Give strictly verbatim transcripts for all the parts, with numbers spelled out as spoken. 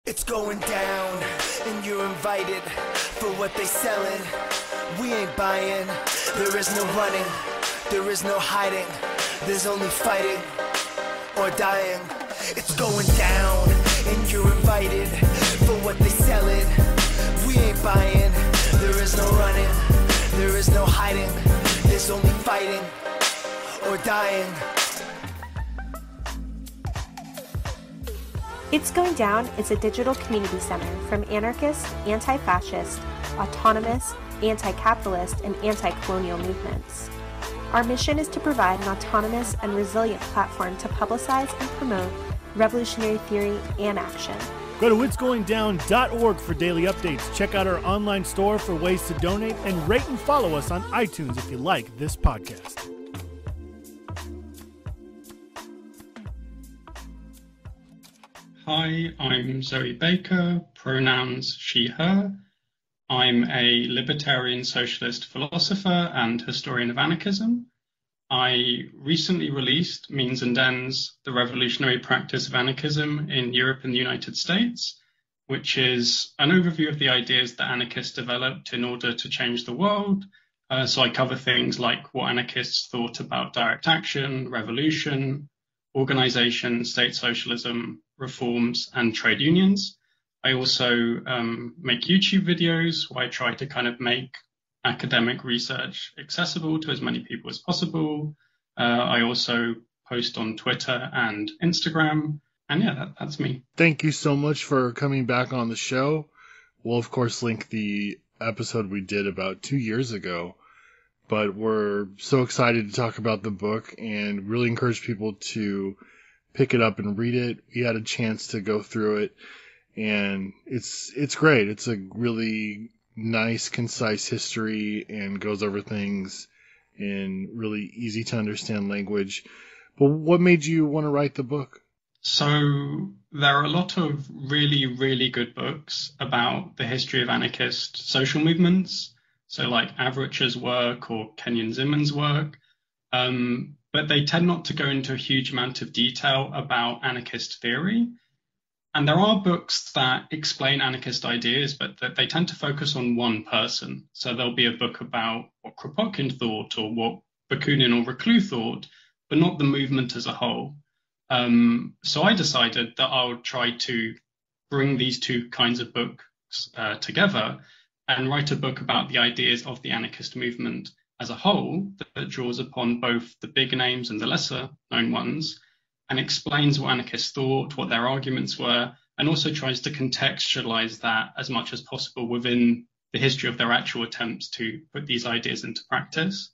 It's going down, and you're invited for what they selling. We ain't buying, there is no running, there is no hiding, there's only fighting or dying. It's going down, and you're invited for what they selling. We ain't buying, there is no running, there is no hiding, there's only fighting or dying. It's Going Down is a digital community center from anarchist, anti-fascist, autonomous, anti-capitalist, and anti-colonial movements. Our mission is to provide an autonomous and resilient platform to publicize and promote revolutionary theory and action. Go to its going down dot org for daily updates. Check out our online store for ways to donate, and rate and follow us on iTunes if you like this podcast. Hi, I'm Zoe Baker, pronouns she, her. I'm a libertarian socialist philosopher and historian of anarchism. I recently released Means and Ends, the Revolutionary Practice of Anarchism in Europe and the United States, which is an overview of the ideas that anarchists developed in order to change the world. Uh, so I cover things like what anarchists thought about direct action, revolution, organization, state socialism, reforms, and trade unions. I also um, make YouTube videos where I try to kind of make academic research accessible to as many people as possible. Uh, I also post on Twitter and Instagram. And yeah, that, that's me. Thank you so much for coming back on the show. We'll, of course, link the episode we did about two years ago. But we're so excited to talk about the book and really encourage people to pick it up and read it. We had a chance to go through it, and it's it's great. It's a really nice, concise history and goes over things in really easy to understand language. But what made you want to write the book? So there are a lot of really, really good books about the history of anarchist social movements. So like Avrich's work or Kenyon Zimon's work. Um, but they tend not to go into a huge amount of detail about anarchist theory. And there are books that explain anarchist ideas, but that they tend to focus on one person. So there'll be a book about what Kropotkin thought or what Bakunin or Reclus thought, but not the movement as a whole. Um, so I decided that I would try to bring these two kinds of books uh, together and write a book about the ideas of the anarchist movement as a whole that, that draws upon both the big names and the lesser known ones, and explains what anarchists thought, what their arguments were, and also tries to contextualize that as much as possible within the history of their actual attempts to put these ideas into practice.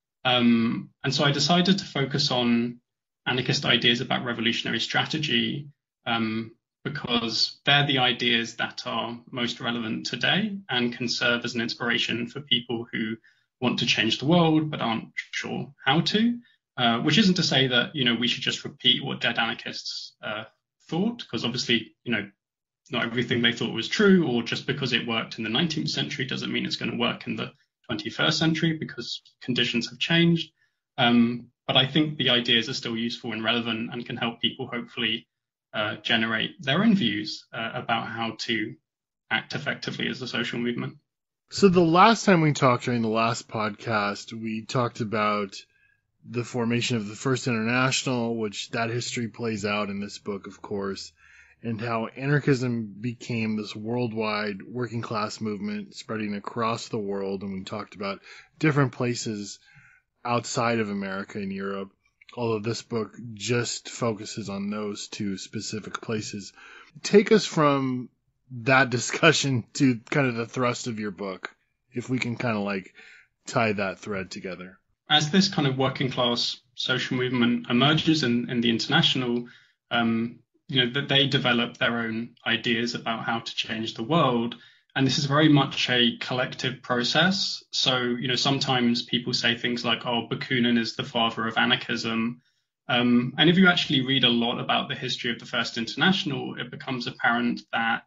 Um, and so I decided to focus on anarchist ideas about revolutionary strategy um, because they're the ideas that are most relevant today and can serve as an inspiration for people who want to change the world but aren't sure how to. Uh, which isn't to say that, you know, we should just repeat what dead anarchists uh, thought, because obviously, you know, not everything they thought was true, or just because it worked in the nineteenth century doesn't mean it's going to work in the twenty-first century, because conditions have changed. Um, but I think the ideas are still useful and relevant and can help people hopefully uh, generate their own views uh, about how to act effectively as a social movement. So the last time we talked during the last podcast, we talked about the formation of the First International, which that history plays out in this book, of course, and how anarchism became this worldwide working class movement spreading across the world. And we talked about different places outside of America and Europe, although this book just focuses on those two specific places. Take us from that discussion to kind of the thrust of your book, if we can kind of like tie that thread together. As this kind of working class social movement emerges in, in the international, um, you know, that they develop their own ideas about how to change the world. And this is very much a collective process. So, you know, sometimes people say things like, oh, Bakunin is the father of anarchism. Um, and if you actually read a lot about the history of the First International, it becomes apparent that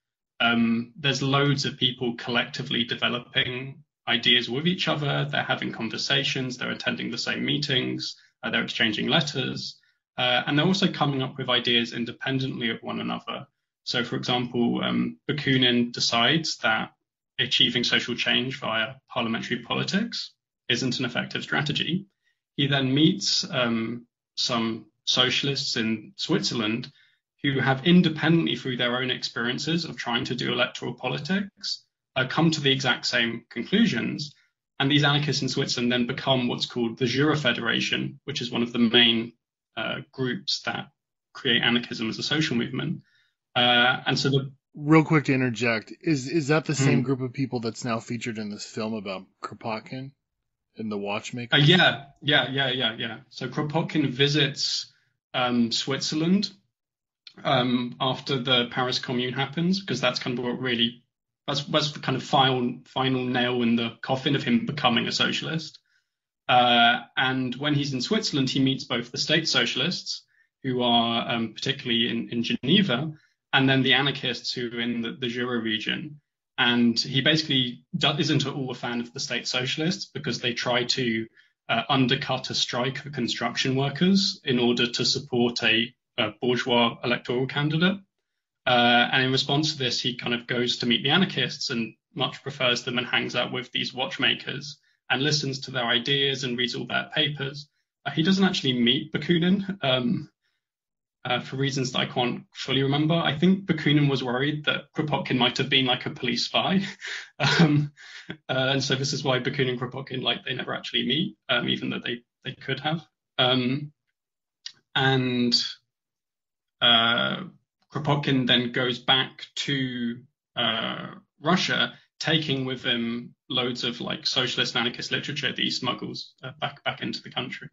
um, there's loads of people collectively developing ideas with each other. They're having conversations, they're attending the same meetings, uh, they're exchanging letters, uh, and they're also coming up with ideas independently of one another. So, for example, um, Bakunin decides that achieving social change via parliamentary politics isn't an effective strategy. He then meets um, some socialists in Switzerland who have independently, through their own experiences of trying to do electoral politics, uh, come to the exact same conclusions. And these anarchists in Switzerland then become what's called the Jura Federation, which is one of the main uh, groups that create anarchism as a social movement. Uh, and so the Real quick to interject, is is that the same Hmm. group of people that's now featured in this film about Kropotkin and the watchmaker? Uh, yeah, yeah, yeah, yeah, yeah. So Kropotkin visits um, Switzerland um, after the Paris Commune happens, because that's kind of what really that's that's the kind of final final nail in the coffin of him becoming a socialist. Uh, and when he's in Switzerland, he meets both the state socialists, who are um, particularly in, in Geneva, and then the anarchists who are in the, the Jura region. And he basically do, isn't at all a fan of the state socialists because they try to uh, undercut a strike of construction workers in order to support a, a bourgeois electoral candidate. Uh, and in response to this, he kind of goes to meet the anarchists and much prefers them and hangs out with these watchmakers and listens to their ideas and reads all their papers. Uh, he doesn't actually meet Bakunin. Um, Uh, for reasons that I can't fully remember. I think Bakunin was worried that Kropotkin might have been like a police spy. um, uh, and so this is why Bakunin and Kropotkin, like, they never actually meet, um, even though they, they could have. Um, and uh, Kropotkin then goes back to uh, Russia, taking with him loads of like socialist and anarchist literature that he smuggles uh, back, back into the country.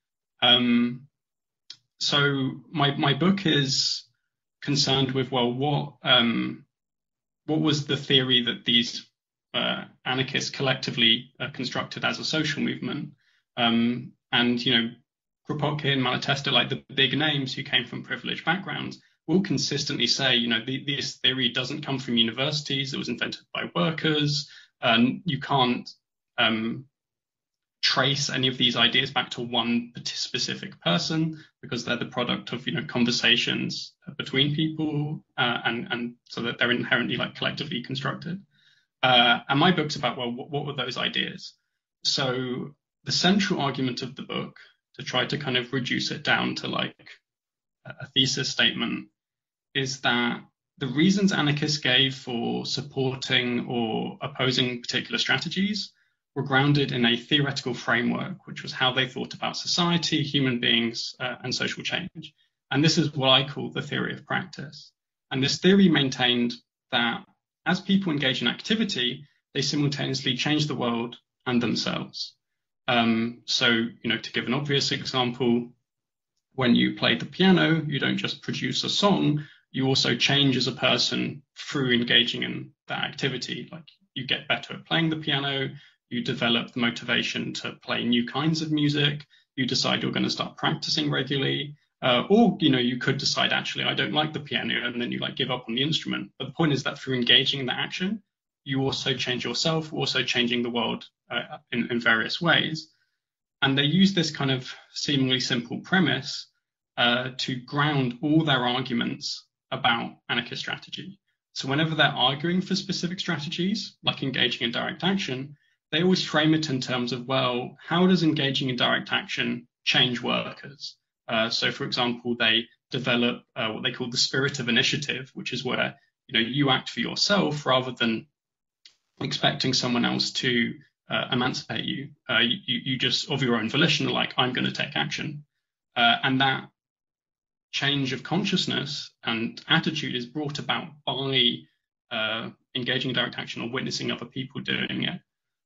Um, So my my book is concerned with, well, what um, what was the theory that these uh, anarchists collectively uh, constructed as a social movement? Um, and, you know, Kropotkin, Malatesta, like the big names who came from privileged backgrounds, will consistently say, you know, the, this theory doesn't come from universities. It was invented by workers. Um, you can't um, trace any of these ideas back to one specific person because they're the product of, you know, conversations between people, uh, and and so that they're inherently like collectively constructed. Uh, and my book's about, well, what, what were those ideas? So the central argument of the book, to try to kind of reduce it down to like a thesis statement, is that the reasons anarchists gave for supporting or opposing particular strategies were grounded in a theoretical framework, which was how they thought about society, human beings, uh, and social change. And this is what I call the theory of practice. And this theory maintained that as people engage in activity, they simultaneously change the world and themselves. Um, so, you know, to give an obvious example, when you play the piano, you don't just produce a song, you also change as a person through engaging in that activity. Like, you get better at playing the piano, you develop the motivation to play new kinds of music, you decide you're going to start practicing regularly, uh, or, you know, you could decide, actually, I don't like the piano, and then you like give up on the instrument. But the point is that through engaging in that action, you also change yourself, also changing the world uh, in, in various ways. And they use this kind of seemingly simple premise uh, to ground all their arguments about anarchist strategy. So whenever they're arguing for specific strategies, like engaging in direct action, they always frame it in terms of, well, how does engaging in direct action change workers? Uh, so, for example, they develop uh, what they call the spirit of initiative, which is where, you know, you act for yourself rather than expecting someone else to uh, emancipate you. Uh, you. You just, of your own volition, are like, I'm going to take action. Uh, and that change of consciousness and attitude is brought about by uh, engaging in direct action or witnessing other people doing it.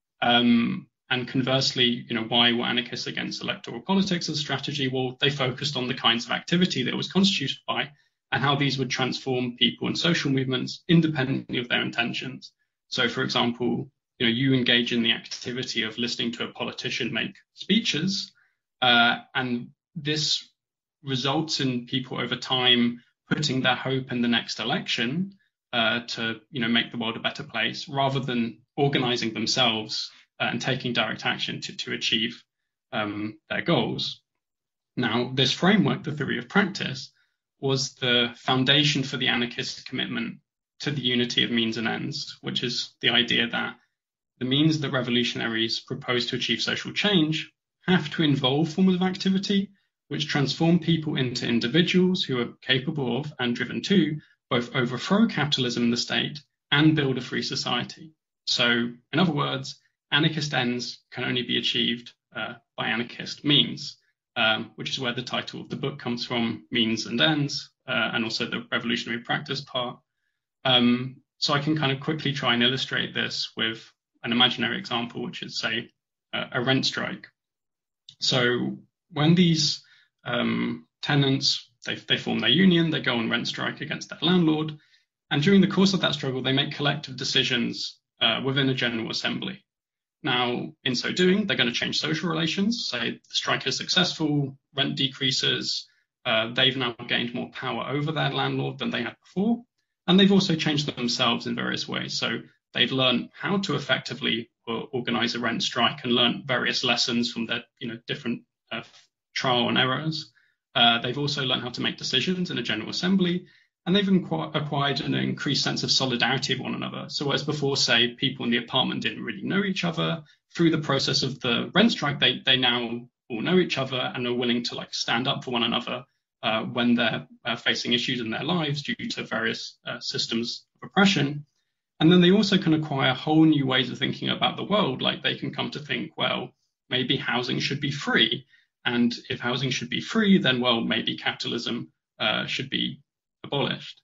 Um, and conversely, you know, why were anarchists against electoral politics as a strategy? Well, they focused on the kinds of activity that it was constituted by and how these would transform people and social movements independently of their intentions. So, for example, you know, you engage in the activity of listening to a politician make speeches, uh, and this results in people over time putting their hope in the next election uh, to, you know, make the world a better place, rather than organizing themselves uh, and taking direct action to, to achieve um, their goals. Now, this framework, the theory of practice, was the foundation for the anarchist commitment to the unity of means and ends, which is the idea that the means that revolutionaries propose to achieve social change have to involve forms of activity which transform people into individuals who are capable of and driven to both overthrow capitalism and the state and build a free society. So, in other words, anarchist ends can only be achieved uh, by anarchist means, um, which is where the title of the book comes from, Means and Ends, uh, and also the revolutionary practice part. Um, so I can kind of quickly try and illustrate this with an imaginary example, which is, say, uh, a rent strike. So when these um, tenants, they, they form their union, they go on rent strike against their landlord, and during the course of that struggle, they make collective decisions uh, within a general assembly. Now, in so doing, they're going to change social relations. Say the strike is successful, rent decreases, uh, they've now gained more power over their landlord than they had before, and they've also changed themselves in various ways. So they've learned how to effectively organize a rent strike and learn various lessons from their, you know, different uh, trial and errors. Uh, they've also learned how to make decisions in a general assembly, and they've inqu- acquired an increased sense of solidarity of one another. So whereas before, say, people in the apartment didn't really know each other, through the process of the rent strike, they they now all know each other and are willing to like stand up for one another uh, when they're uh, facing issues in their lives due to various uh, systems of oppression. And then they also can acquire whole new ways of thinking about the world. Like they can come to think, well, maybe housing should be free. And if housing should be free, then, well, maybe capitalism uh, should be abolished.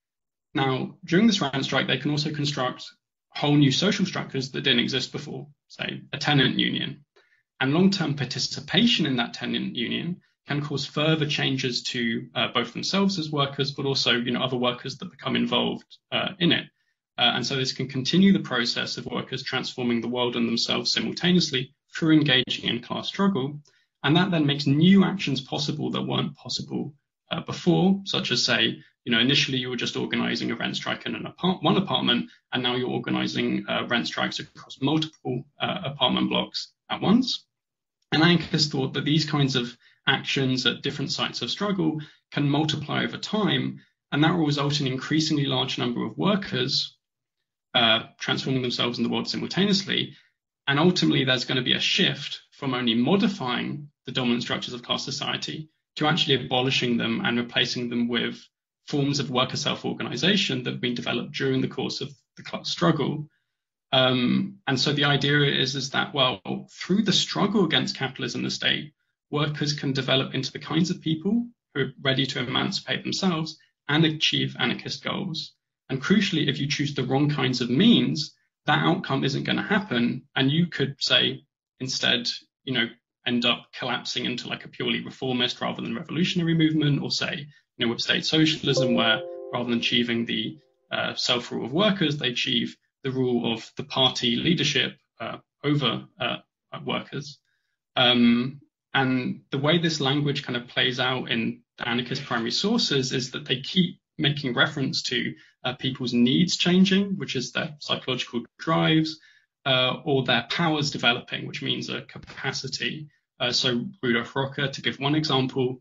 Now, during this rent strike, they can also construct whole new social structures that didn't exist before, say, a tenant union. And long-term participation in that tenant union can cause further changes to uh, both themselves as workers, but also, you know, other workers that become involved uh, in it. Uh, and so this can continue the process of workers transforming the world and themselves simultaneously through engaging in class struggle. And that then makes new actions possible that weren't possible uh, before, such as, say, you know, initially you were just organizing a rent strike in an apart- one apartment, and now you're organizing uh, rent strikes across multiple uh, apartment blocks at once. And anarchists thought that these kinds of actions at different sites of struggle can multiply over time, and that will result in an increasingly large number of workers uh, transforming themselves in the world simultaneously. And ultimately, there's going to be a shift from only modifying the dominant structures of class society to actually abolishing them and replacing them with forms of worker self-organization that have been developed during the course of the class struggle. Um, and so the idea is, is that, well, through the struggle against capitalism and the state, workers can develop into the kinds of people who are ready to emancipate themselves and achieve anarchist goals. And crucially, if you choose the wrong kinds of means, that outcome isn't going to happen. And you could say, instead, you know, end up collapsing into like a purely reformist rather than revolutionary movement, or say, you know, with state socialism, where rather than achieving the uh, self-rule of workers, they achieve the rule of the party leadership uh, over uh, workers. Um, and the way this language kind of plays out in the anarchist primary sources is that they keep making reference to uh, people's needs changing, which is their psychological drives, uh, or their powers developing, which means a capacity. Uh, so Rudolf Rocker, to give one example,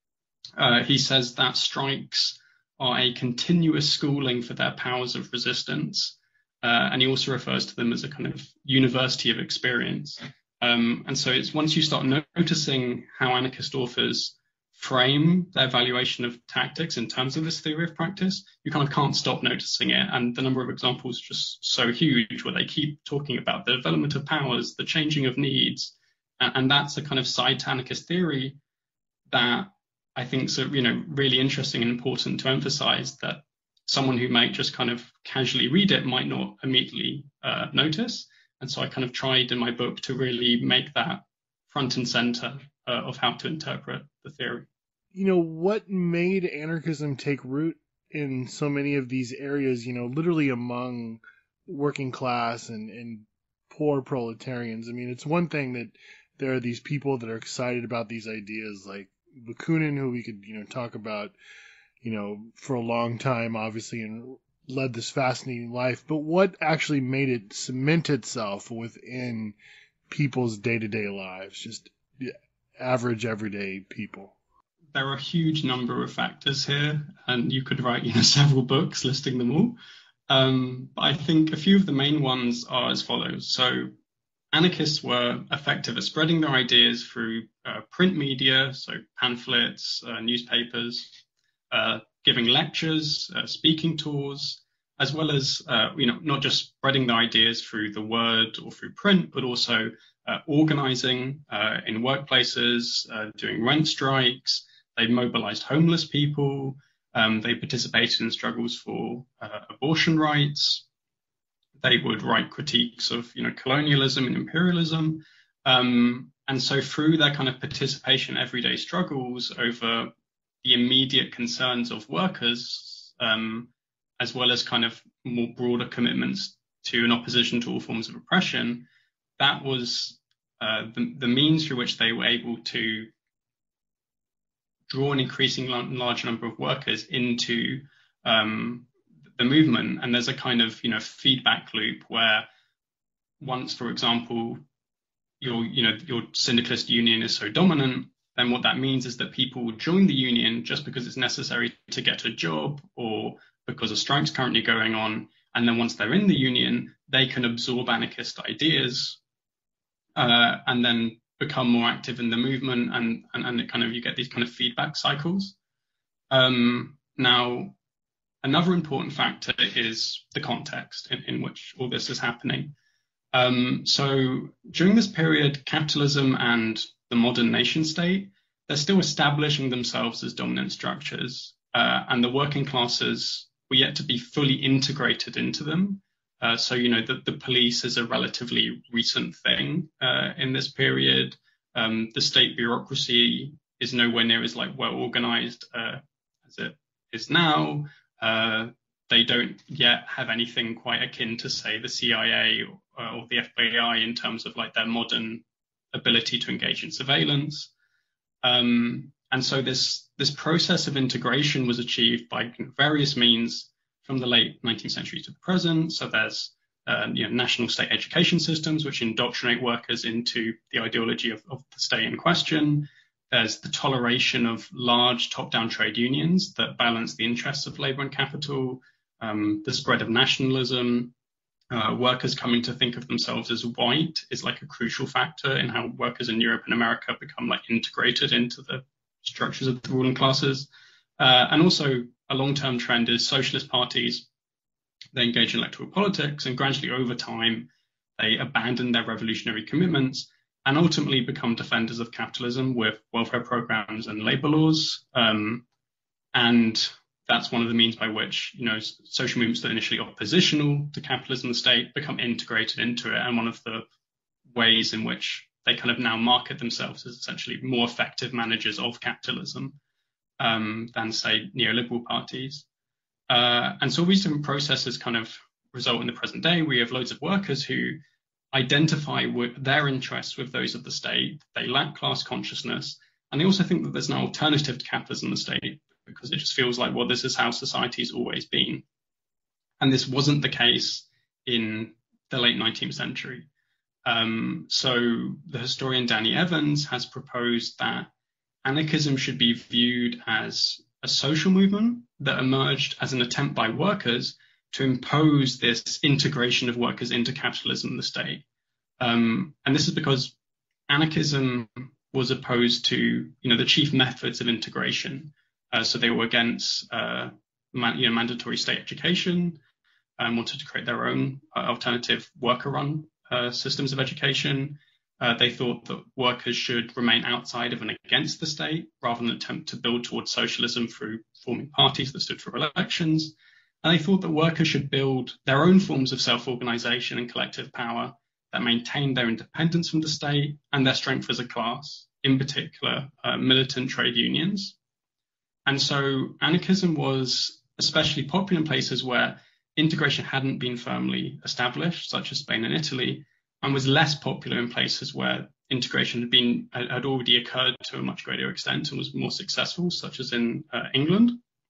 uh, he says that strikes are a continuous schooling for their powers of resistance. Uh, and he also refers to them as a kind of university of experience. Um, and so it's once you start noticing how anarchist authors frame their evaluation of tactics in terms of this theory of practice, you kind of can't stop noticing it. And the number of examples is just so huge, where they keep talking about the development of powers, the changing of needs. And, and that's a kind of side to anarchist theory that I think is, you know, really interesting and important to emphasize, that someone who might just kind of casually read it might not immediately uh, notice. And so I kind of tried in my book to really make that front and center uh, of how to interpret the theory. You know, what made anarchism take root in so many of these areas, you know, literally among working class and, and poor proletarians? I mean, it's one thing that there are these people that are excited about these ideas, like Bakunin, who we could, you know, talk about, you know, for a long time, obviously, and led this fascinating life. But what actually made it cement itself within people's day-to-day lives, just average, everyday people? there are a huge number of factors here, and you could write, you know, several books listing them all. Um, but I think a few of the main ones are as follows. So anarchists were effective at spreading their ideas through uh, print media, so pamphlets, uh, newspapers, uh, giving lectures, uh, speaking tours, as well as, uh, you know, not just spreading their ideas through the word or through print, but also uh, organizing uh, in workplaces, uh, doing rent strikes. They mobilized homeless people. Um, they participated in struggles for uh, abortion rights. They would write critiques of, you know, colonialism and imperialism. Um, and so through their kind of participation in everyday struggles over the immediate concerns of workers, um, as well as kind of more broader commitments to an opposition to all forms of oppression, that was uh, the, the means through which they were able to draw an increasing large number of workers into um, the movement. And there's a kind of, you know, feedback loop where once, for example, your, you know, your syndicalist union is so dominant, then what that means is that people will join the union just because it's necessary to get a job or because a strike's currently going on. And then once they're in the union, they can absorb anarchist ideas uh, and then become more active in the movement, and, and, and it kind of, you get these kind of feedback cycles. Um, now, another important factor is the context in, in which all this is happening. Um, so during this period, capitalism and the modern nation state, they're still establishing themselves as dominant structures, uh, and the working classes were yet to be fully integrated into them. Uh, so, you know, the, the police is a relatively recent thing uh, in this period. Um, the state bureaucracy is nowhere near as like well organized uh, as it is now. Uh, they don't yet have anything quite akin to, say, the C I A or, or the F B I in terms of like their modern ability to engage in surveillance. Um, and so this, this process of integration was achieved by various means from the late nineteenth century to the present. So there's uh, you know, national state education systems which indoctrinate workers into the ideology of, of the state in question. There's the toleration of large top-down trade unions that balance the interests of labor and capital, um, the spread of nationalism. Uh, workers coming to think of themselves as white is like a crucial factor in how workers in Europe and America become like integrated into the structures of the ruling classes. Uh, and also a long-term trend is socialist parties. They engage in electoral politics, and gradually over time, they abandon their revolutionary commitments and ultimately become defenders of capitalism with welfare programs and labor laws. Um, and that's one of the means by which, you know, social movements that are initially oppositional to capitalism and the state become integrated into it. And one of the ways in which they kind of now market themselves as essentially more effective managers of capitalism um, than, say, neoliberal parties. Uh, and so all these different processes kind of result in the present day. We have loads of workers who identify with their interests with those of the state. They lack class consciousness. And they also think that there's an alternative to capitalism and the state, because it just feels like, well, this is how society's always been. And this wasn't the case in the late nineteenth century. Um, so the historian Danny Evans has proposed that anarchism should be viewed as a social movement that emerged as an attempt by workers to impose this integration of workers into capitalism and the state. Um, and this is because anarchism was opposed to, you know, the chief methods of integration. Uh, so they were against uh, man, you know, mandatory state education and wanted to create their own uh, alternative worker-run uh, systems of education. Uh, they thought that workers should remain outside of and against the state rather than attempt to build towards socialism through forming parties that stood for elections. And they thought that workers should build their own forms of self-organization and collective power that maintained their independence from the state and their strength as a class, in particular, uh, militant trade unions. And so anarchism was especially popular in places where integration hadn't been firmly established, such as Spain and Italy, and was less popular in places where integration had been had already occurred to a much greater extent and was more successful, such as in uh, England.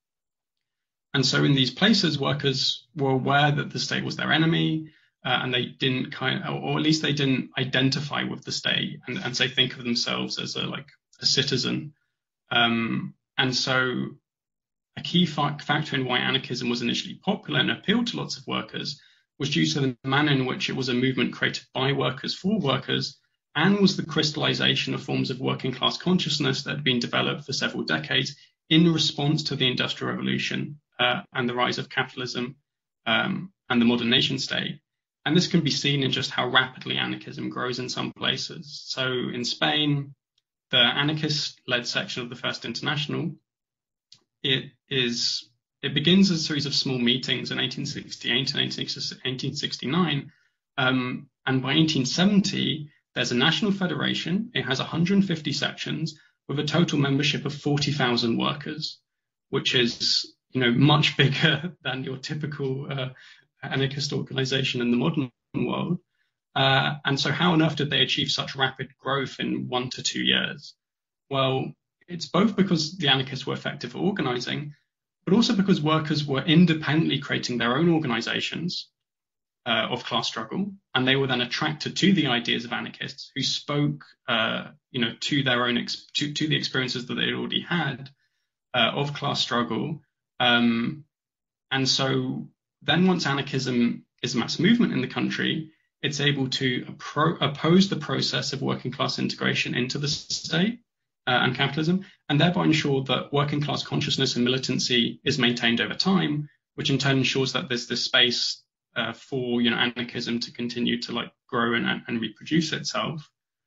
And so in these places, workers were aware that the state was their enemy, uh, and they didn't kind of, or at least they didn't identify with the state and, and say think of themselves as a like a citizen Um, and so a key fa- factor in why anarchism was initially popular and appealed to lots of workers was due to the manner in which it was a movement created by workers for workers, and was the crystallization of forms of working class consciousness that had been developed for several decades in response to the Industrial Revolution uh, and the rise of capitalism um, and the modern nation state. And this can be seen in just how rapidly anarchism grows in some places. So in Spain, the anarchist-led section of the First International, it is it begins as a series of small meetings in eighteen sixty-eight and eighteen sixty-nine, um, and by eighteen seventy, there's a national federation. It has one hundred fifty sections with a total membership of forty thousand workers, which is, you know, much bigger than your typical uh, anarchist organization in the modern world. Uh, and so how on earth did they achieve such rapid growth in one to two years? Well, it's both because the anarchists were effective at organizing, but also because workers were independently creating their own organizations uh, of class struggle, and they were then attracted to the ideas of anarchists who spoke, uh, you know, to their own ex- to, to the experiences that they already had uh, of class struggle. Um, and so then, once anarchism is a mass movement in the country, it's able to appro- oppose the process of working class integration into the state uh, and capitalism, and thereby ensure that working class consciousness and militancy is maintained over time, which in turn ensures that there's this space uh, for, you know, anarchism to continue to like grow and, and reproduce itself.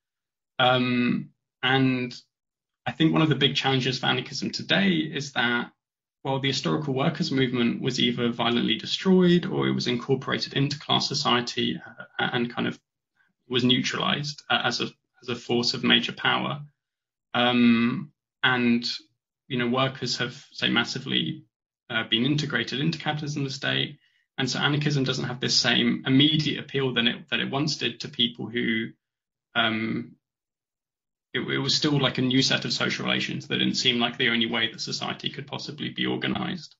Um, and I think one of the big challenges for anarchism today is that, while the historical workers' movement was either violently destroyed or it was incorporated into class society and kind of was neutralized as a as a force of major power, um, and you know, workers have, say, massively uh, been integrated into capitalism, the state, and so anarchism doesn't have this same immediate appeal that it that it once did to people who. Um, It, it was still like a new set of social relations that didn't seem like the only way that society could possibly be organized.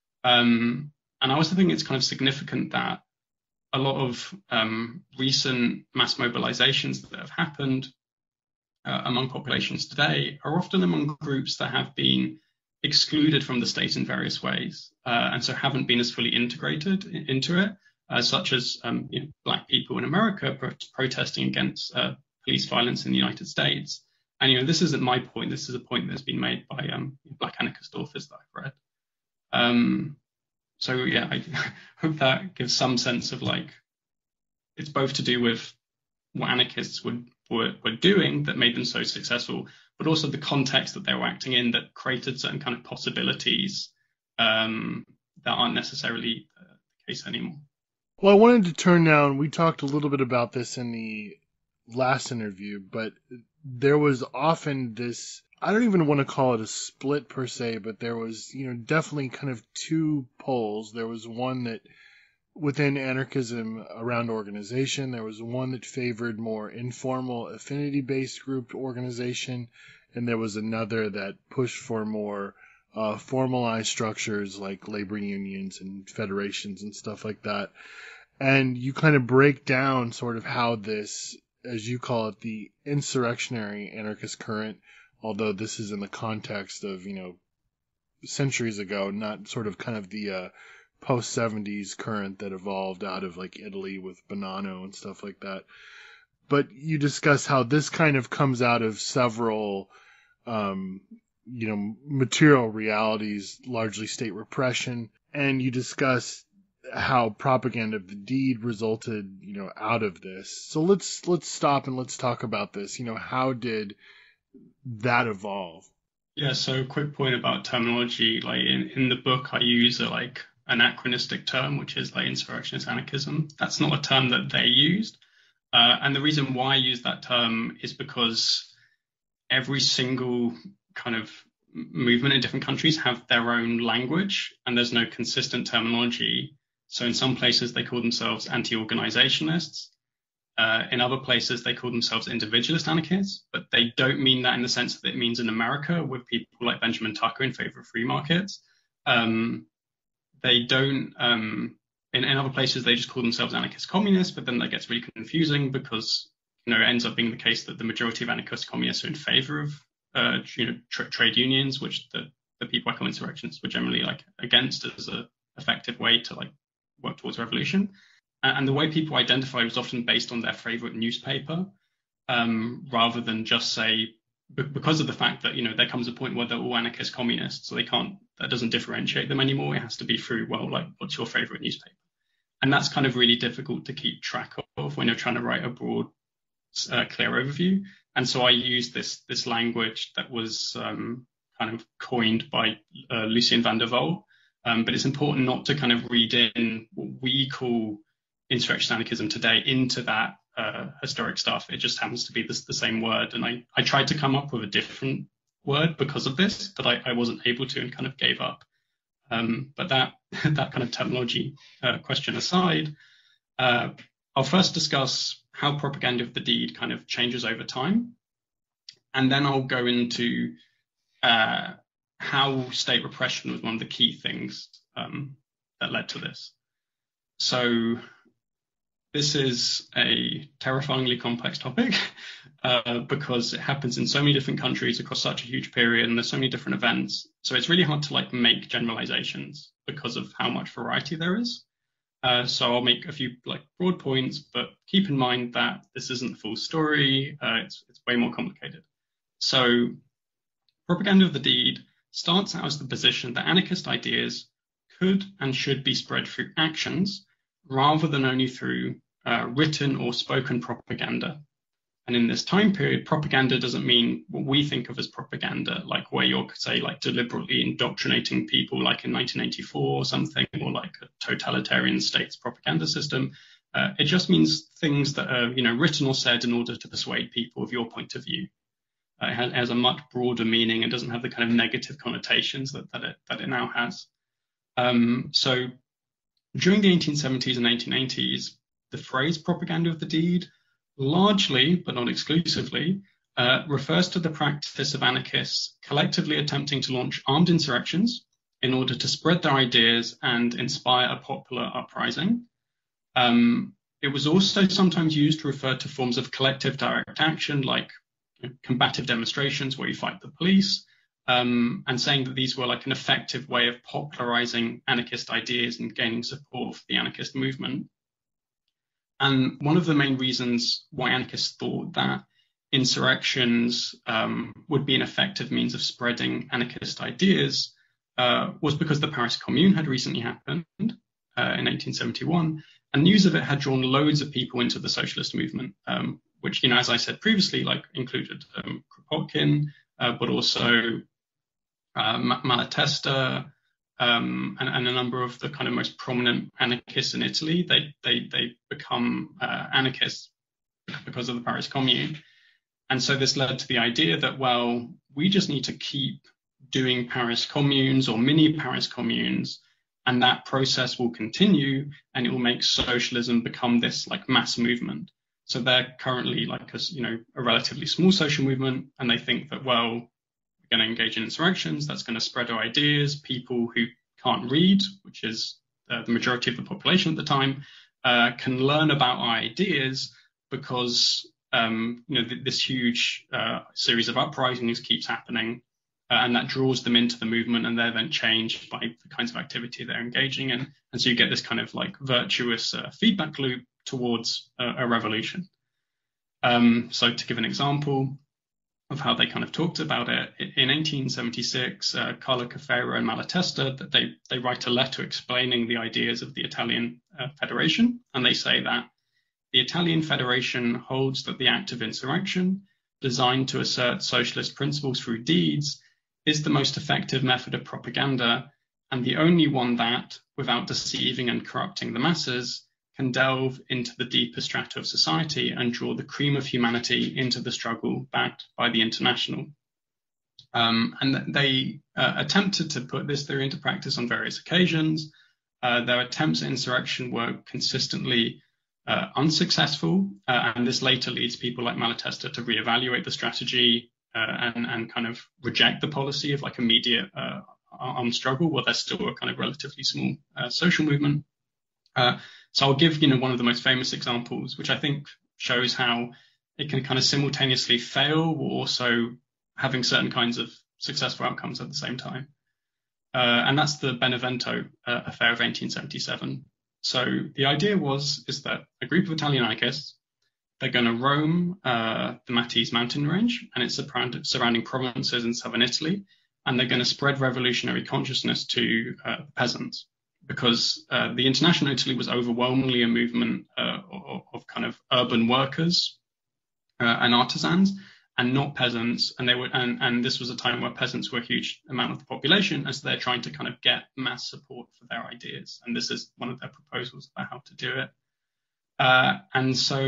Um, and I also think it's kind of significant that a lot of um, recent mass mobilizations that have happened uh, among populations today are often among groups that have been excluded from the state in various ways, uh, and so haven't been as fully integrated into it, uh, such as um, you know, Black people in America pro- protesting against uh, police violence in the United States. And, you know, this isn't my point. This is a point that's been made by um, Black anarchist authors that I've read. Um, so, yeah, I hope that gives some sense of, like, it's both to do with what anarchists would, were, were doing that made them so successful, but also the context that they were acting in that created certain kind of possibilities um, that aren't necessarily uh, the case anymore. Well, I wanted to turn now, and we talked a little bit about this in the last interview, but there was often this, I don't even want to call it a split per se, but there was, you know, definitely kind of two poles. There was one that within anarchism around organization, there was one that favored more informal affinity-based group organization, and there was another that pushed for more uh, formalized structures like labor unions and federations and stuff like that. And you kind of break down sort of how this, as you call it, the insurrectionary anarchist current, although this is in the context of, you know, centuries ago, not sort of kind of the uh, post-seventies current that evolved out of like Italy with Bonanno and stuff like that. But you discuss how this kind of comes out of several, um, you know, material realities, largely state repression, and you discuss how propaganda of the deed resulted, you know, out of this. So let's let's stop and let's talk about this. You know, how did that evolve? Yeah, so quick point about terminology. Like in, in the book, I use a like anachronistic term, which is like insurrectionist anarchism. That's not a term that they used. Uh, and the reason why I use that term is because every single kind of movement in different countries have their own language, and there's no consistent terminology. So in some places, they call themselves anti-organizationists. Uh, in other places, they call themselves individualist anarchists, but they don't mean that in the sense that it means in America with people like Benjamin Tucker in favor of free markets. Um, they don't, um, in, in other places, they just call themselves anarchist communists, but then that gets really confusing because, you know, it ends up being the case that the majority of anarchist communists are in favor of uh, you know, tra- trade unions, which the, the people I call insurrectionists were generally like against as a effective way to like work towards revolution. And the way people identify was often based on their favorite newspaper, um, rather than just say, because of the fact that, you know, there comes a point where they're all anarchist communists, so they can't, that doesn't differentiate them anymore. It has to be through, well, like, what's your favorite newspaper? And that's kind of really difficult to keep track of when you're trying to write a broad, uh, clear overview. And so I used this, this language that was um, kind of coined by uh, Lucien van der Wal. Um, but it's important not to kind of read in what we call insurrection anarchism today into that uh, historic stuff. It just happens to be this, the same word. And I, I tried to come up with a different word because of this, but I, I wasn't able to and kind of gave up. Um, but that that kind of terminology uh, question aside, uh, I'll first discuss how propaganda of the deed kind of changes over time. And then I'll go into uh, how state repression was one of the key things um, that led to this. So this is a terrifyingly complex topic uh, because it happens in so many different countries across such a huge period, and there's so many different events. So it's really hard to like make generalizations because of how much variety there is. Uh, so I'll make a few like broad points, but keep in mind that this isn't the full story. Uh, it's, it's way more complicated. So propaganda of the deed starts out as the position that anarchist ideas could and should be spread through actions rather than only through uh, written or spoken propaganda. And in this time period, propaganda doesn't mean what we think of as propaganda, like where you're, say, like deliberately indoctrinating people, like in nineteen eighty-four or something, or like a totalitarian state's propaganda system. Uh, it just means things that are, you know, written or said in order to persuade people of your point of view. Uh, it, has, it has a much broader meaning and doesn't have the kind of negative connotations that, that, it, that it now has. Um, so during the eighteen seventies and eighteen eighties, the phrase propaganda of the deed largely, but not exclusively, uh, refers to the practice of anarchists collectively attempting to launch armed insurrections in order to spread their ideas and inspire a popular uprising. Um, it was also sometimes used to refer to forms of collective direct action, like you know, combative demonstrations where you fight the police, um, and saying that these were like an effective way of popularizing anarchist ideas and gaining support for the anarchist movement. And one of the main reasons why anarchists thought that insurrections um, would be an effective means of spreading anarchist ideas uh, was because the Paris Commune had recently happened uh, in eighteen seventy-one, and news of it had drawn loads of people into the socialist movement, um, which, you know, as I said previously, like included um, Kropotkin, uh, but also uh, Malatesta, Um, and, and a number of the kind of most prominent anarchists in Italy. They they they become uh, anarchists because of the Paris Commune. And so this led to the idea that, well, we just need to keep doing Paris communes or mini Paris communes, and that process will continue and it will make socialism become this like mass movement. So they're currently like a, you know, a relatively small social movement, and they think that, well, going to engage in insurrections, that's going to spread our ideas. People who can't read, which is uh, the majority of the population at the time, uh, can learn about our ideas because um, you know th- this huge uh, series of uprisings keeps happening, uh, and that draws them into the movement, and they're then changed by the kinds of activity they're engaging in, and so you get this kind of like virtuous uh, feedback loop towards uh, a revolution. Um, so to give an example of how they kind of talked about it, in eighteen seventy-six, uh, Carlo Caffaro and Malatesta, that they, they write a letter explaining the ideas of the Italian uh, Federation, and they say that the Italian Federation holds that the act of insurrection, designed to assert socialist principles through deeds, is the most effective method of propaganda, and the only one that, without deceiving and corrupting the masses, can delve into the deeper strata of society and draw the cream of humanity into the struggle backed by the International. Um, and they uh, attempted to put this theory into practice on various occasions. Uh, their attempts at insurrection were consistently uh, unsuccessful, uh, and this later leads people like Malatesta to reevaluate the strategy uh, and, and kind of reject the policy of like immediate uh, armed struggle, where there's still a kind of relatively small uh, social movement. Uh, so I'll give, you know, one of the most famous examples, which I think shows how it can kind of simultaneously fail or also having certain kinds of successful outcomes at the same time. Uh, and that's the Benevento uh, affair of eighteen seventy-seven. So the idea was is that a group of Italian anarchists, they're going to roam uh, the Matese mountain range and its surrounding provinces in southern Italy, and they're going to spread revolutionary consciousness to uh, peasants, because uh, the International Italy was overwhelmingly a movement uh, of, of kind of urban workers uh, and artisans, and not peasants. And they were, and, and this was a time where peasants were a huge amount of the population, as they're trying to kind of get mass support for their ideas. And this is one of their proposals about how to do it. Uh, and so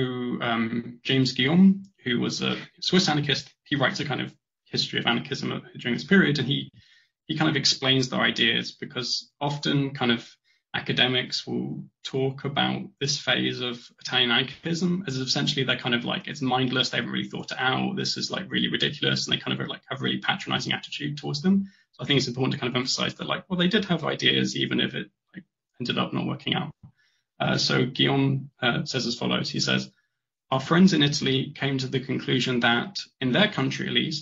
um, James Guillaume, who was a Swiss anarchist, he writes a kind of history of anarchism during this period, and he he kind of explains their ideas, because often kind of academics will talk about this phase of Italian anarchism as essentially they're kind of like, it's mindless, they haven't really thought it out, this is like really ridiculous, and they kind of like have a really patronizing attitude towards them. So I think it's important to kind of emphasize that, like, well, they did have ideas, even if it like ended up not working out. Uh, so Guillaume uh, says as follows. He says, "Our friends in Italy came to the conclusion that, in their country at least,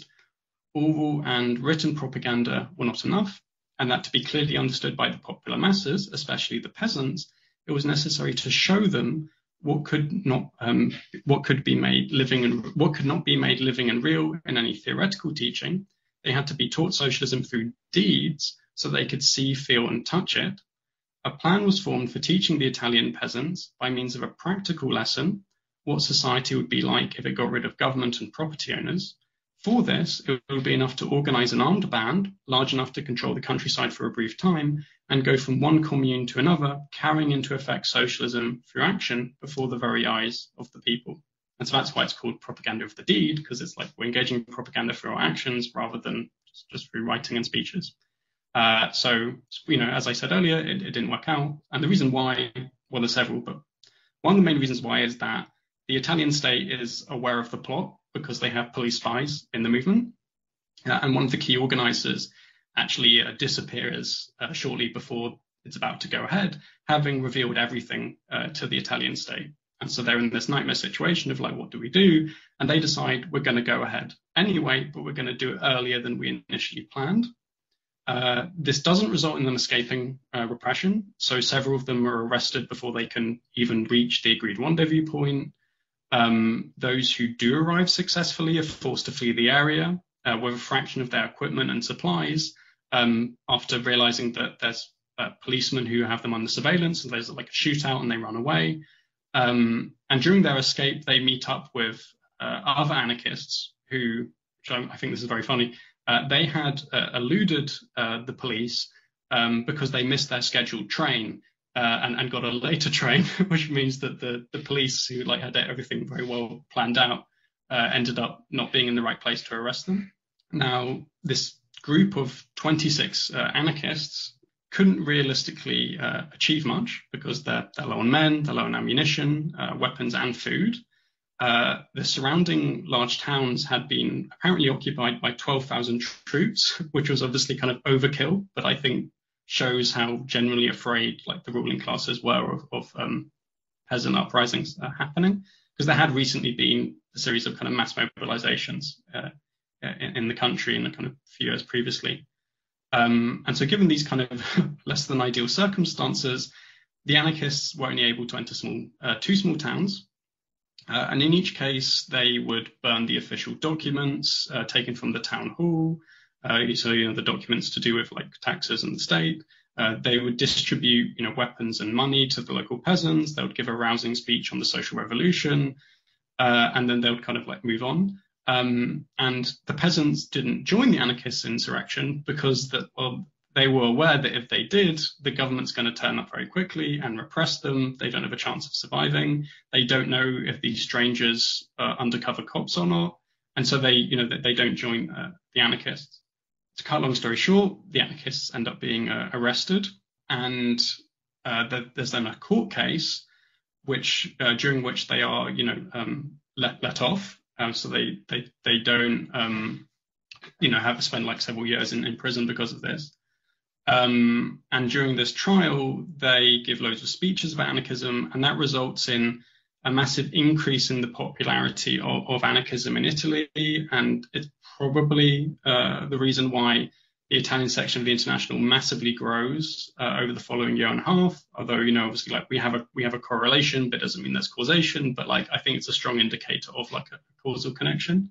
oral and written propaganda were not enough, and that to be clearly understood by the popular masses, especially the peasants, it was necessary to show them what could not um, what could be made living and what could not be made living and real in any theoretical teaching. They had to be taught socialism through deeds, so they could see, feel, and touch it. A plan was formed for teaching the Italian peasants, by means of a practical lesson, what society would be like if it got rid of government and property owners. For this, it would be enough to organize an armed band, large enough to control the countryside for a brief time, and go from one commune to another, carrying into effect socialism through action before the very eyes of the people." And so that's why it's called propaganda of the deed, because it's like we're engaging propaganda through our actions rather than just, just through writing and speeches. Uh, so, you know, as I said earlier, it, it didn't work out. And the reason why, well, there's several, but one of the main reasons why is that the Italian state is aware of the plot because they have police spies in the movement. Uh, and one of the key organizers actually uh, disappears uh, shortly before it's about to go ahead, having revealed everything uh, to the Italian state. And so they're in this nightmare situation of like, what do we do? And they decide we're going to go ahead anyway, but we're going to do it earlier than we initially planned. Uh, this doesn't result in them escaping uh, repression. So several of them are arrested before they can even reach the agreed rendezvous point. Um, those who do arrive successfully are forced to flee the area uh, with a fraction of their equipment and supplies um, after realizing that there's uh, policemen who have them under surveillance, and there's like a shootout and they run away. Um, and during their escape, they meet up with uh, other anarchists who, which I, I think this is very funny, uh, they had uh, eluded uh, the police um, because they missed their scheduled train uh, and, and got a later train, which means that the, the police who like had everything very well planned out uh, ended up not being in the right place to arrest them. Now, this group of twenty-six uh, anarchists couldn't realistically uh, achieve much because they're, they're low on men, they're low on ammunition, uh, weapons and food. Uh, the surrounding large towns had been apparently occupied by twelve thousand troops, which was obviously kind of overkill, but I think shows how generally afraid like the ruling classes were of, of um, peasant uprisings uh, happening, because there had recently been a series of kind of mass mobilizations uh, in, in the country in a kind of few years previously. Um, and so given these kind of less than ideal circumstances, the anarchists were only able to enter small, uh, two small towns. Uh, and in each case, they would burn the official documents uh, taken from the town hall. Uh, so, you know, the documents to do with like taxes and the state. Uh, they would distribute, you know, weapons and money to the local peasants. They would give a rousing speech on the social revolution. Uh, and then they would kind of like move on. Um, and the peasants didn't join the anarchist insurrection because that, well, they were aware that if they did, the government's going to turn up very quickly and repress them. They don't have a chance of surviving. They don't know if these strangers are undercover cops or not. And so they, you know, they don't join uh, the anarchists. To cut a long story short, the anarchists end up being uh, arrested. And uh, the, there's then a court case, which uh, during which they are, you know, um, let, let off. Um, so they they they don't um, you know have to spend like several years in, in prison because of this. Um, and during this trial, they give loads of speeches about anarchism, and that results in a massive increase in the popularity of, of anarchism in Italy. And it's probably uh, the reason why the Italian section of the International massively grows uh, over the following year and a half. Although, you know, obviously, like we have a we have a correlation, but it doesn't mean there's causation. But like, I think it's a strong indicator of like a causal connection.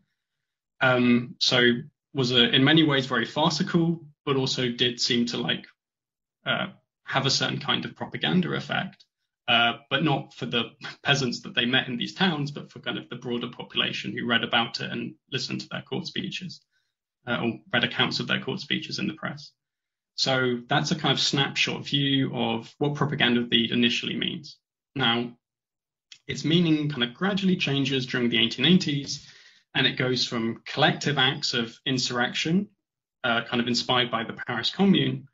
Um, so was a, in many ways very farcical, but also did seem to like uh, have a certain kind of propaganda effect, uh, but not for the peasants that they met in these towns, but for kind of the broader population who read about it and listened to their court speeches. Uh, or read accounts of their court speeches in the press. So that's a kind of snapshot view of what propaganda deed initially means. Now, its meaning kind of gradually changes during the eighteen eighties, and it goes from collective acts of insurrection, uh, kind of inspired by the Paris Commune,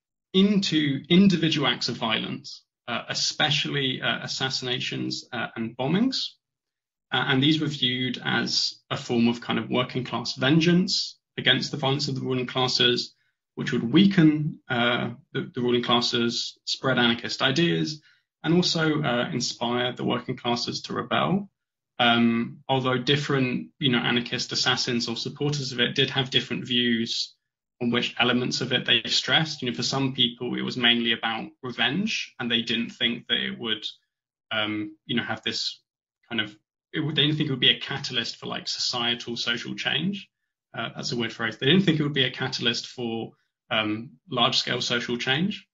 into individual acts of violence, uh, especially uh, assassinations uh, and bombings. Uh, and these were viewed as a form of kind of working class vengeance against the violence of the ruling classes, which would weaken uh, the, the ruling classes, spread anarchist ideas, and also uh, inspire the working classes to rebel. Um, although different, you know, anarchist assassins or supporters of it did have different views on which elements of it they stressed. You know, for some people, it was mainly about revenge, and they didn't think that it would, um, you know, have this kind of, it would, they didn't think it would be a catalyst for like societal social change. Uh, that's a weird phrase. They didn't think it would be a catalyst for um, large-scale social change.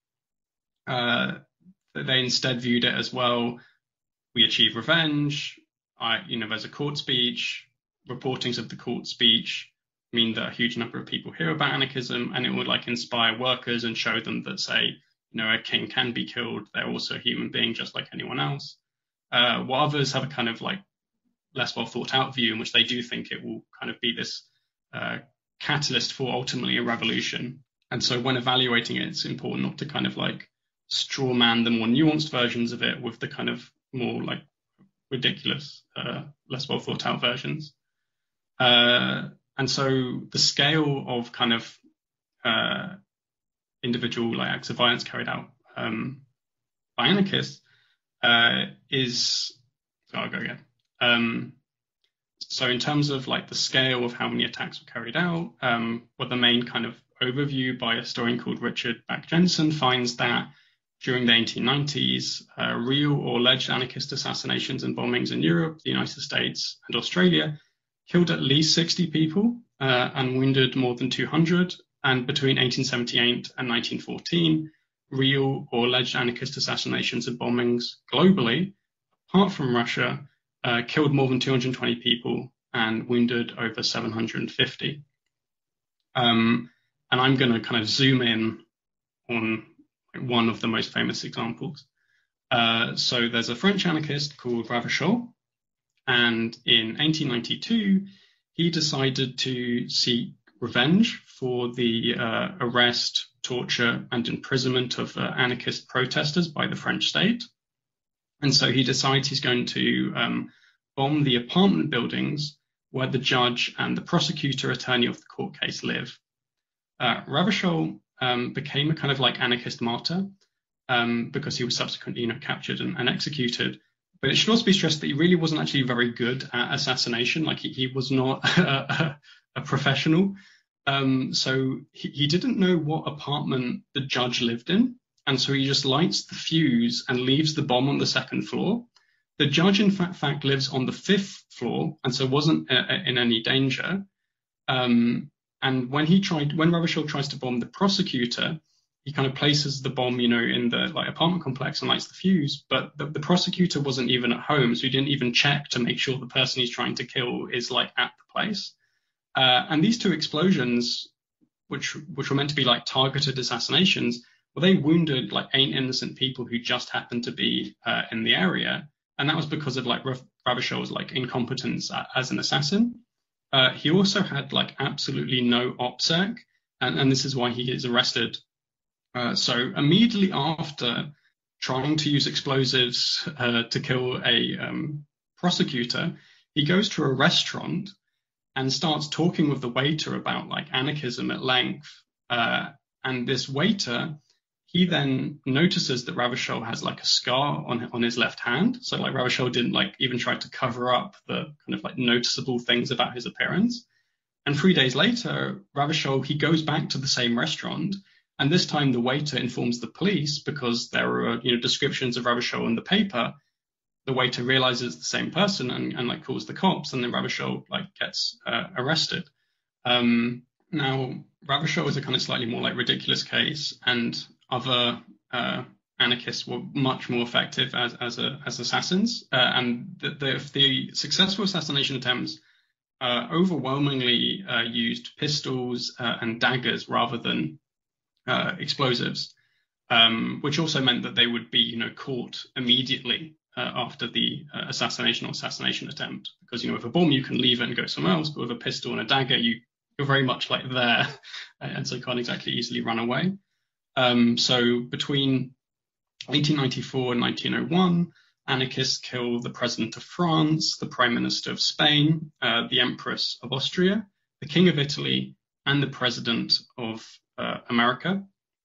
Uh, they instead viewed it as, well, we achieve revenge. I, you know, there's a court speech. Reportings of the court speech mean that a huge number of people hear about anarchism, and it would like inspire workers and show them that, say, you know, a king can be killed. They're also a human being just like anyone else. Uh, while others have a kind of like less well thought out view in which they do think it will kind of be this Uh, catalyst for ultimately a revolution. And so when evaluating it, it's important not to kind of like straw man the more nuanced versions of it with the kind of more like ridiculous, uh, less well thought out versions. Uh, and so the scale of kind of uh, individual like acts of violence carried out um, by anarchists uh, is, so I'll go again. Um, So in terms of like the scale of how many attacks were carried out, um, what the main kind of overview by a historian called Richard Bach-Jensen finds that during the eighteen nineties, uh, real or alleged anarchist assassinations and bombings in Europe, the United States, and Australia killed at least sixty people uh, and wounded more than two hundred. And between eighteen seventy-eight and nineteen fourteen, real or alleged anarchist assassinations and bombings globally, apart from Russia, Uh, killed more than two hundred twenty people and wounded over seven hundred fifty. Um, and I'm going to kind of zoom in on one of the most famous examples. Uh, so there's a French anarchist called Ravachol, and in eighteen ninety-two, he decided to seek revenge for the uh, arrest, torture, and imprisonment of uh, anarchist protesters by the French state. And so he decides he's going to um, bomb the apartment buildings where the judge and the prosecutor attorney of the court case live. Uh, Ravachol um, became a kind of like anarchist martyr um, because he was subsequently, you know, captured and, and executed. But it should also be stressed that he really wasn't actually very good at assassination. Like he, he was not a, a professional. Um, so he, he didn't know what apartment the judge lived in. And so he just lights the fuse and leaves the bomb on the second floor. The judge, in fact, fact lives on the fifth floor, and so wasn't uh, in any danger. Um, and when he tried, when Ravachol tries to bomb the prosecutor, he kind of places the bomb, you know, in the like apartment complex and lights the fuse. But the, the prosecutor wasn't even at home, so he didn't even check to make sure the person he's trying to kill is like at the place. Uh, and these two explosions, which which were meant to be like targeted assassinations, well, they wounded like eight innocent people who just happened to be uh, in the area. And that was because of like Ravachol's like incompetence as an assassin. Uh, he also had like absolutely no OPSEC, and, and this is why he is arrested. Uh, so immediately after trying to use explosives uh, to kill a um, prosecutor, he goes to a restaurant and starts talking with the waiter about like anarchism at length. Uh, and this waiter, he then notices that Ravachol has like a scar on on his left hand. So like Ravachol didn't like even try to cover up the kind of like noticeable things about his appearance. And three days later, Ravachol, he goes back to the same restaurant, and this time the waiter informs the police because there are, you know, descriptions of Ravachol in the paper. The waiter realizes the same person and, and like calls the cops, and then Ravachol like gets uh, arrested. Um, now, Ravachol is a kind of slightly more like ridiculous case, and other uh, anarchists were much more effective as as, a, as assassins. Uh, and the, the, the successful assassination attempts uh, overwhelmingly uh, used pistols uh, and daggers rather than uh, explosives, um, which also meant that they would be, you know, caught immediately uh, after the uh, assassination or assassination attempt. Because, you know, with a bomb you can leave it and go somewhere else, but with a pistol and a dagger you you're very much like there, and so you can't exactly easily run away. Um, so between eighteen ninety-four and nineteen oh one, anarchists kill the president of France, the prime minister of Spain, uh, the empress of Austria, the king of Italy, and the president of uh, America.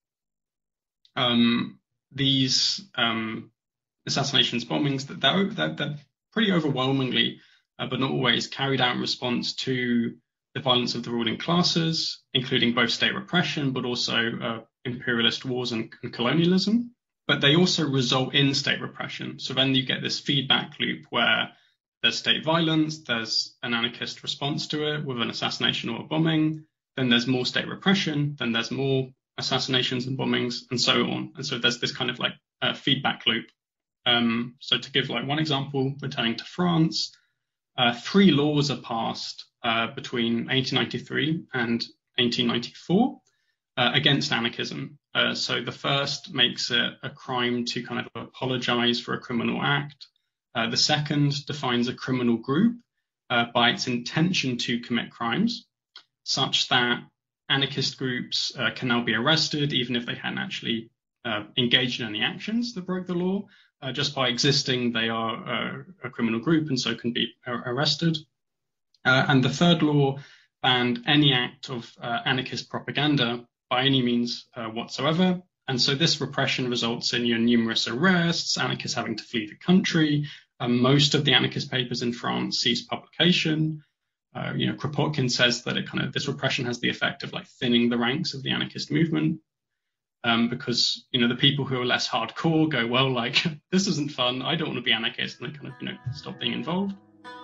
Um, these um, assassinations, bombings, that they're, they're, they're pretty overwhelmingly, uh, but not always, carried out in response to the violence of the ruling classes, including both state repression, but also uh, imperialist wars and, and colonialism. But they also result in state repression. So then you get this feedback loop where there's state violence, there's an anarchist response to it with an assassination or a bombing, then there's more state repression, then there's more assassinations and bombings, and so on. And so there's this kind of like uh, feedback loop. Um, so to give like one example, returning to France, uh, three laws are passed uh, between eighteen ninety-three and eighteen ninety-four uh, against anarchism. Uh, so the first makes it a crime to kind of apologize for a criminal act. Uh, the second defines a criminal group uh, by its intention to commit crimes, such that anarchist groups uh, can now be arrested even if they hadn't actually uh, engaged in any actions that broke the law. Uh, just by existing, they are uh, a criminal group and so can be uh, arrested. Uh, and the third law banned any act of uh, anarchist propaganda by any means uh, whatsoever. And so this repression results in, you know, numerous arrests, anarchists having to flee the country. Um, most of the anarchist papers in France cease publication. Uh, you know, Kropotkin says that it kind of, this repression has the effect of like thinning the ranks of the anarchist movement. Um, because, you know, the people who are less hardcore go, well, like, this isn't fun, I don't want to be anarchist, and they kind of, you know, stop being involved.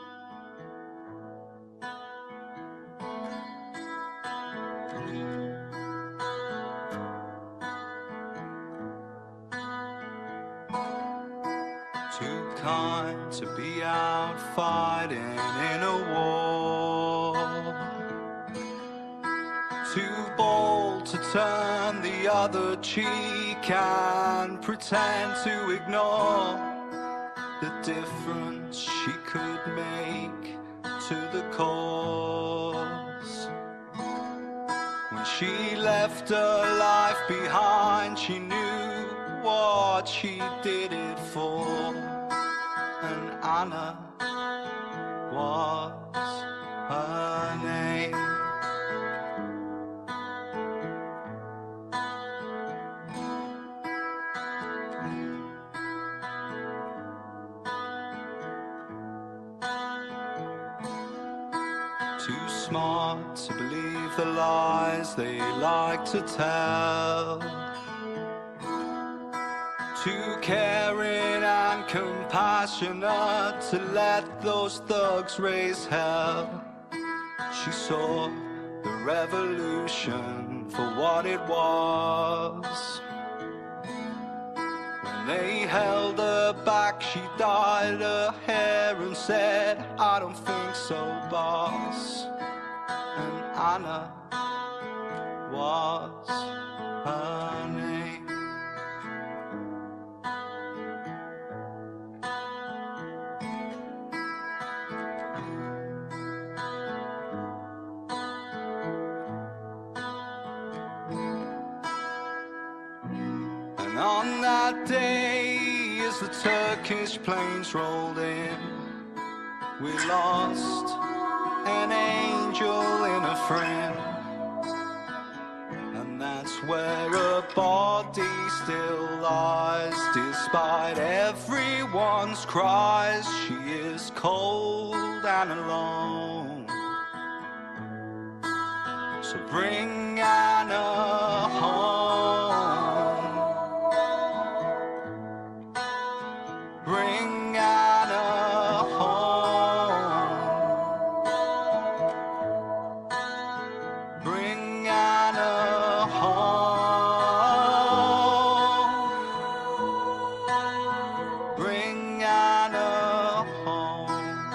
Too kind to be out fighting in a war, too bold to turn the other cheek and pretend to ignore the difference she could make to the cause. When she left her life behind, she knew what she did it for, and Anna was her name. Too smart to believe the lies they like to tell, too caring and compassionate to let those thugs raise hell. She saw the revolution for what it was. When they held her back, she dyed her hair and said, I don't think so, boss. And Anna was her name. And on that day, as the Turkish planes rolled in, we lost an angel in a friend. And that's where her body still lies, despite everyone's cries. She is cold and alone, So bring Anna home. Bring Anna home. Bring Anna home. Bring Anna home.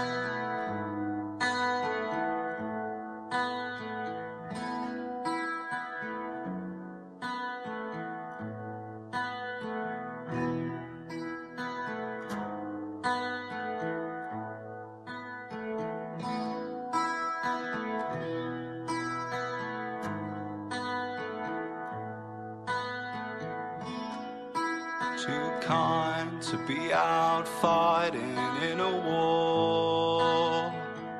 Too kind to be out fighting in a war,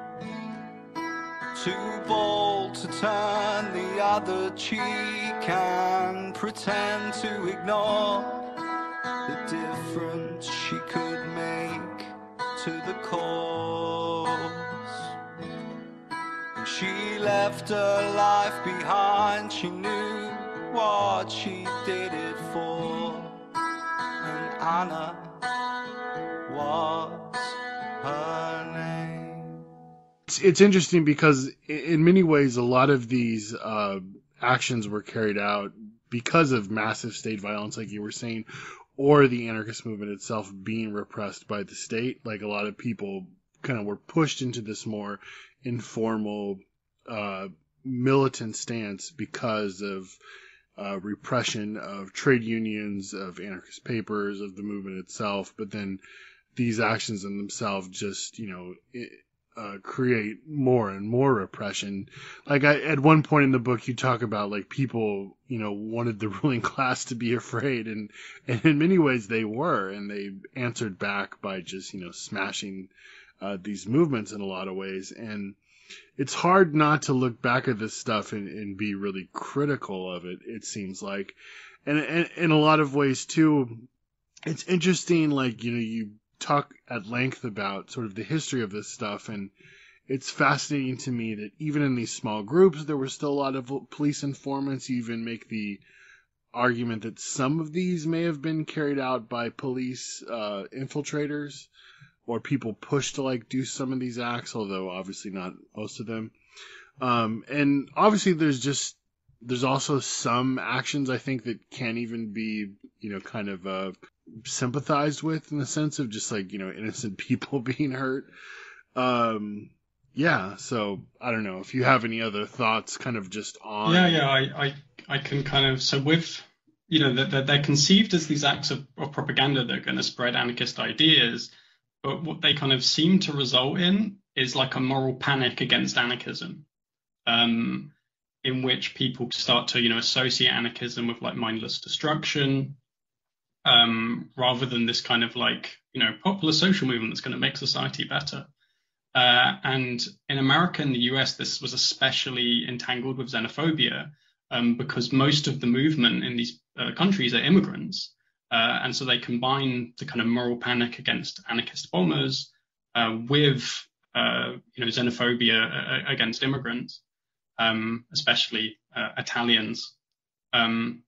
too bold to turn the other cheek and pretend to ignore the difference she could make to the cause. When she left her life behind, she knew what she did it for. Anna was her name. It's, it's interesting because in many ways, a lot of these uh, actions were carried out because of massive state violence, like you were saying, or the anarchist movement itself being repressed by the state. Like a lot of people kind of were pushed into this more informal, uh, militant stance because of Uh, repression of trade unions, of anarchist papers, of the movement itself. But then these actions in themselves just, you know, it, uh, create more and more repression. Like I, at one point in the book, you talk about like people, you know, wanted the ruling class to be afraid, and, and in many ways they were, and they answered back by just, you know, smashing uh, these movements in a lot of ways. And it's hard not to look back at this stuff and, and be really critical of it, it seems like. And, and in a lot of ways, too, it's interesting, like, you know, you talk at length about sort of the history of this stuff, and it's fascinating to me that even in these small groups, there were still a lot of police informants. You even make the argument that some of these may have been carried out by police uh, infiltrators, or people pushed to like do some of these acts, although obviously not most of them. Um, and obviously there's just, there's also some actions I think that can't even be, you know, kind of uh, sympathized with, in the sense of just like, you know, innocent people being hurt. Um, yeah. So I don't know if you have any other thoughts kind of just on. Yeah, yeah. I, I, I can kind of, so with, you know, that they're, they're conceived as these acts of, of propaganda that are going to spread anarchist ideas. But what they kind of seem to result in is like a moral panic against anarchism, um, in which people start to, you know, associate anarchism with like mindless destruction, um, rather than this kind of like, you know, popular social movement that's going to make society better. Uh, and in America and the U S, this was especially entangled with xenophobia, um, because most of the movement in these uh, countries are immigrants. Uh, and so they combine the kind of moral panic against anarchist bombers uh, with, uh, you know, xenophobia uh, against immigrants, um, especially uh, Italians. Um,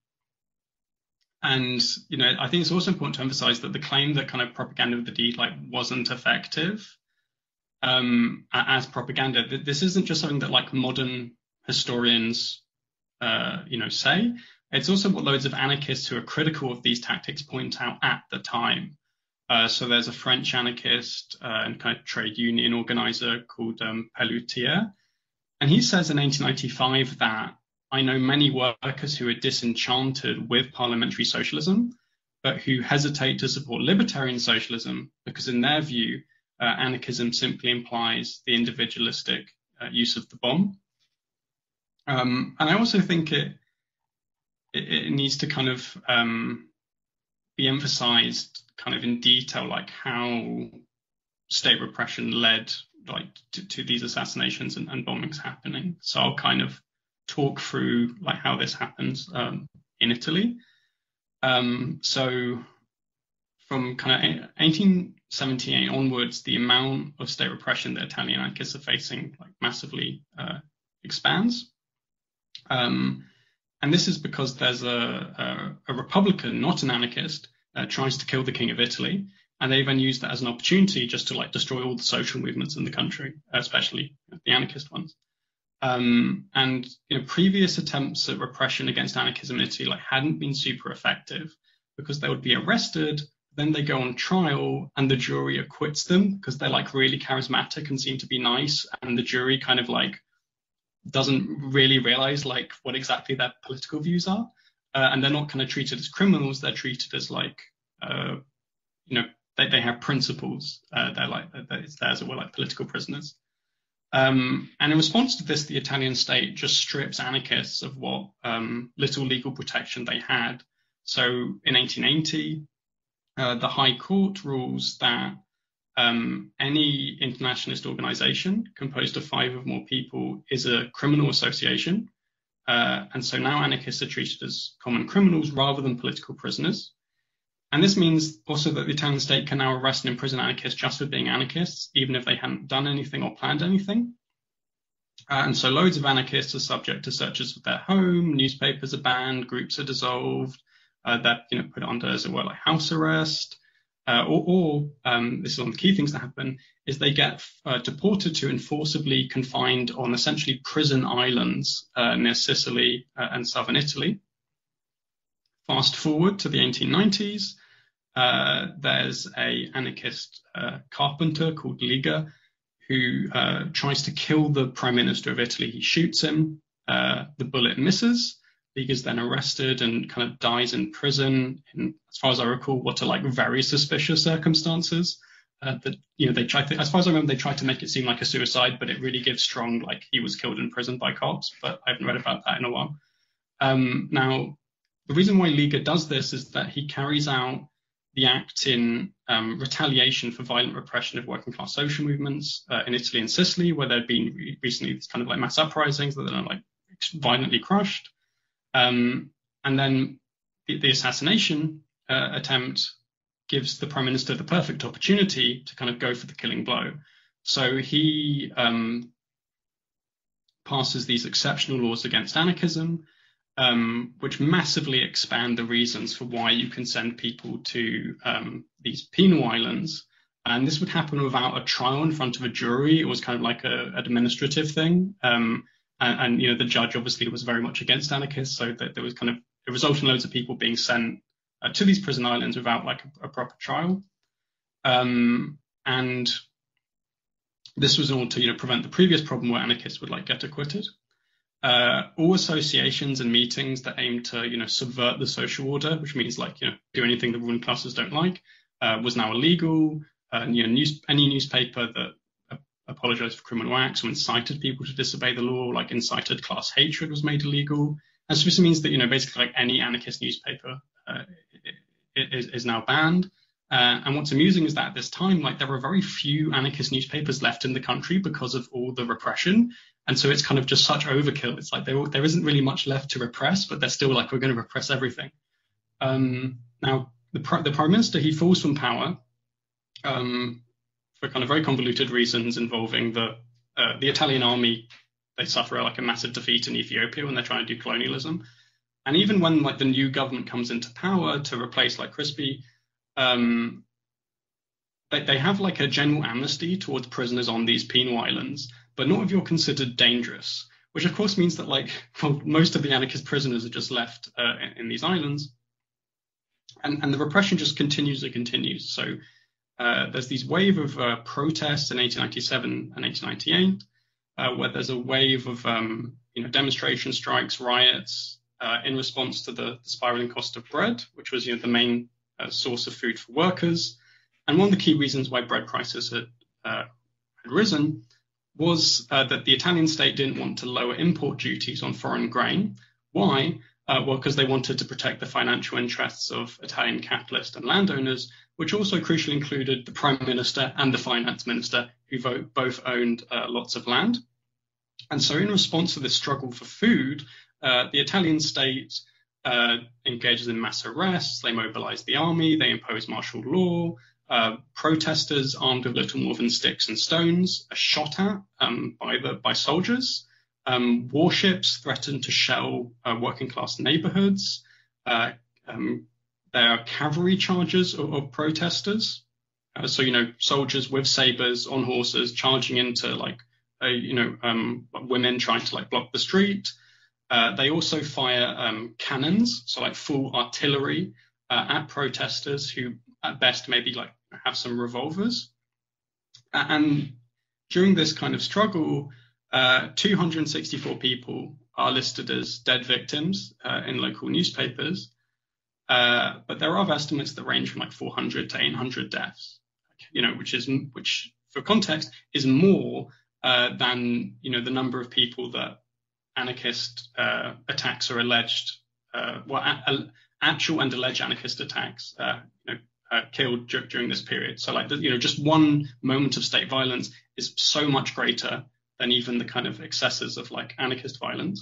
and, you know, I think it's also important to emphasize that the claim that kind of propaganda of the deed like wasn't effective um, as propaganda, this isn't just something that like modern historians, uh, you know, say. It's also what loads of anarchists who are critical of these tactics point out at the time. Uh, so there's a French anarchist uh, and kind of trade union organizer called um, Pelloutier. And he says in eighteen ninety-five that I know many workers who are disenchanted with parliamentary socialism, but who hesitate to support libertarian socialism because in their view, uh, anarchism simply implies the individualistic uh, use of the bomb. Um, and I also think it, It, it needs to kind of um, be emphasized kind of in detail, like how state repression led like to, to these assassinations and, and bombings happening. So I'll kind of talk through like how this happens um, in Italy. Um, so from kind of eighteen seventy-eight onwards, the amount of state repression that Italian anarchists are facing like massively uh, expands. Um, and this is because there's a, a, a Republican, not an anarchist, uh, tries to kill the King of Italy. And they then use that as an opportunity just to like destroy all the social movements in the country, especially the anarchist ones. Um, and you know, previous attempts at repression against anarchism in Italy like hadn't been super effective because they would be arrested, then they go on trial, and the jury acquits them because they're like really charismatic and seem to be nice, and the jury kind of like doesn't really realize like what exactly their political views are, uh, and they're not kind of treated as criminals; they're treated as like uh, you know. They, they have principles. Uh, they're like it's theirs, or like political prisoners. Um, and in response to this, the Italian state just strips anarchists of what um, little legal protection they had. So in eighteen eighty, uh, the High Court rules that um, any internationalist organization composed of five or more people is a criminal association. Uh, and so now anarchists are treated as common criminals rather than political prisoners. And this means also that the Italian state can now arrest and imprison anarchists just for being anarchists, even if they hadn't done anything or planned anything. Uh, and so loads of anarchists are subject to searches of their home, newspapers are banned, groups are dissolved, uh, that you know put under, as it were, like house arrest. Uh, or, or um, this is one of the key things that happen, is they get uh, deported to and forcibly confined on essentially prison islands uh, near Sicily uh, and southern Italy. Fast forward to the eighteen nineties, uh, there's a anarchist uh, carpenter called Liga who uh, tries to kill the prime minister of Italy. He shoots him, uh, the bullet misses. Liga's then arrested and kind of dies in prison in, as far as I recall, what are like very suspicious circumstances. Uh, that you know they tried to, as far as I remember, they tried to make it seem like a suicide, but it really gives strong like he was killed in prison by cops. But I haven't read about that in a while. Um, now. The reason why Liga does this is that he carries out the act in um, retaliation for violent repression of working class social movements uh, in Italy and Sicily, where there had been re- recently these kind of like mass uprisings that are like violently crushed. Um, and then the, the assassination uh, attempt gives the prime minister the perfect opportunity to kind of go for the killing blow. So he um, passes these exceptional laws against anarchism, Um, which massively expand the reasons for why you can send people to um, these penal islands. And this would happen without a trial in front of a jury. It was kind of like an administrative thing. Um, and, and, you know, the judge obviously was very much against anarchists. So that there was kind of, it resulted in loads of people being sent uh, to these prison islands without like a, a proper trial. Um, and this was in order to, you know, prevent the previous problem where anarchists would like get acquitted. Uh, all associations and meetings that aim to, you know, subvert the social order, which means like, you know, do anything the ruling classes don't like, uh, was now illegal. Uh, and, you know, news, any newspaper that uh, apologized for criminal acts or incited people to disobey the law, like incited class hatred, was made illegal. And so this means that, you know, basically like any anarchist newspaper uh, is, is now banned. Uh, and what's amusing is that at this time, like there are very few anarchist newspapers left in the country because of all the repression. And so it's kind of just such overkill. It's like there, there isn't really much left to repress, but they're still like, we're going to repress everything. Um, now, the, the prime minister, he falls from power um, for kind of very convoluted reasons involving the uh, the Italian army. They suffer like a massive defeat in Ethiopia when they're trying to do colonialism. And even when like the new government comes into power to replace like Crispi, um, they, they have like a general amnesty towards prisoners on these penal islands, but not if you're considered dangerous, which of course means that like well, most of the anarchist prisoners are just left uh, in, in these islands. And, and the repression just continues and continues. So uh, there's these wave of uh, protests in eighteen ninety-seven and eighteen ninety-eight, uh, where there's a wave of um, you know, demonstration strikes, riots uh, in response to the, the spiraling cost of bread, which was you know, the main uh, source of food for workers. And one of the key reasons why bread prices had, uh, had risen was uh, that the Italian state didn't want to lower import duties on foreign grain. Why? Uh, well, because they wanted to protect the financial interests of Italian capitalists and landowners, which also crucially included the prime minister and the finance minister, who vote, both owned uh, lots of land. And so in response to this struggle for food, uh, the Italian state uh, engages in mass arrests, they mobilize the army, they impose martial law. Uh, protesters armed with little more than sticks and stones are shot at um, by the by soldiers. Um, warships threatened to shell uh, working class neighborhoods. Uh, um, there are cavalry charges of, of protesters. Uh, so, you know, soldiers with sabers on horses charging into like, uh, you know, um, women trying to like block the street. Uh, they also fire um, cannons, so like full artillery uh, at protesters who at best maybe like have some revolvers. Uh, and during this kind of struggle, uh, two hundred sixty-four people are listed as dead victims uh, in local newspapers. Uh, but there are estimates that range from like four hundred to eight hundred deaths, you know, which is, which for context is more uh, than, you know, the number of people that anarchist uh, attacks are alleged, uh, well, a, a, actual and alleged anarchist attacks, uh, you know, uh, killed d- during this period. So, like, the, you know, just one moment of state violence is so much greater than even the kind of excesses of like anarchist violence.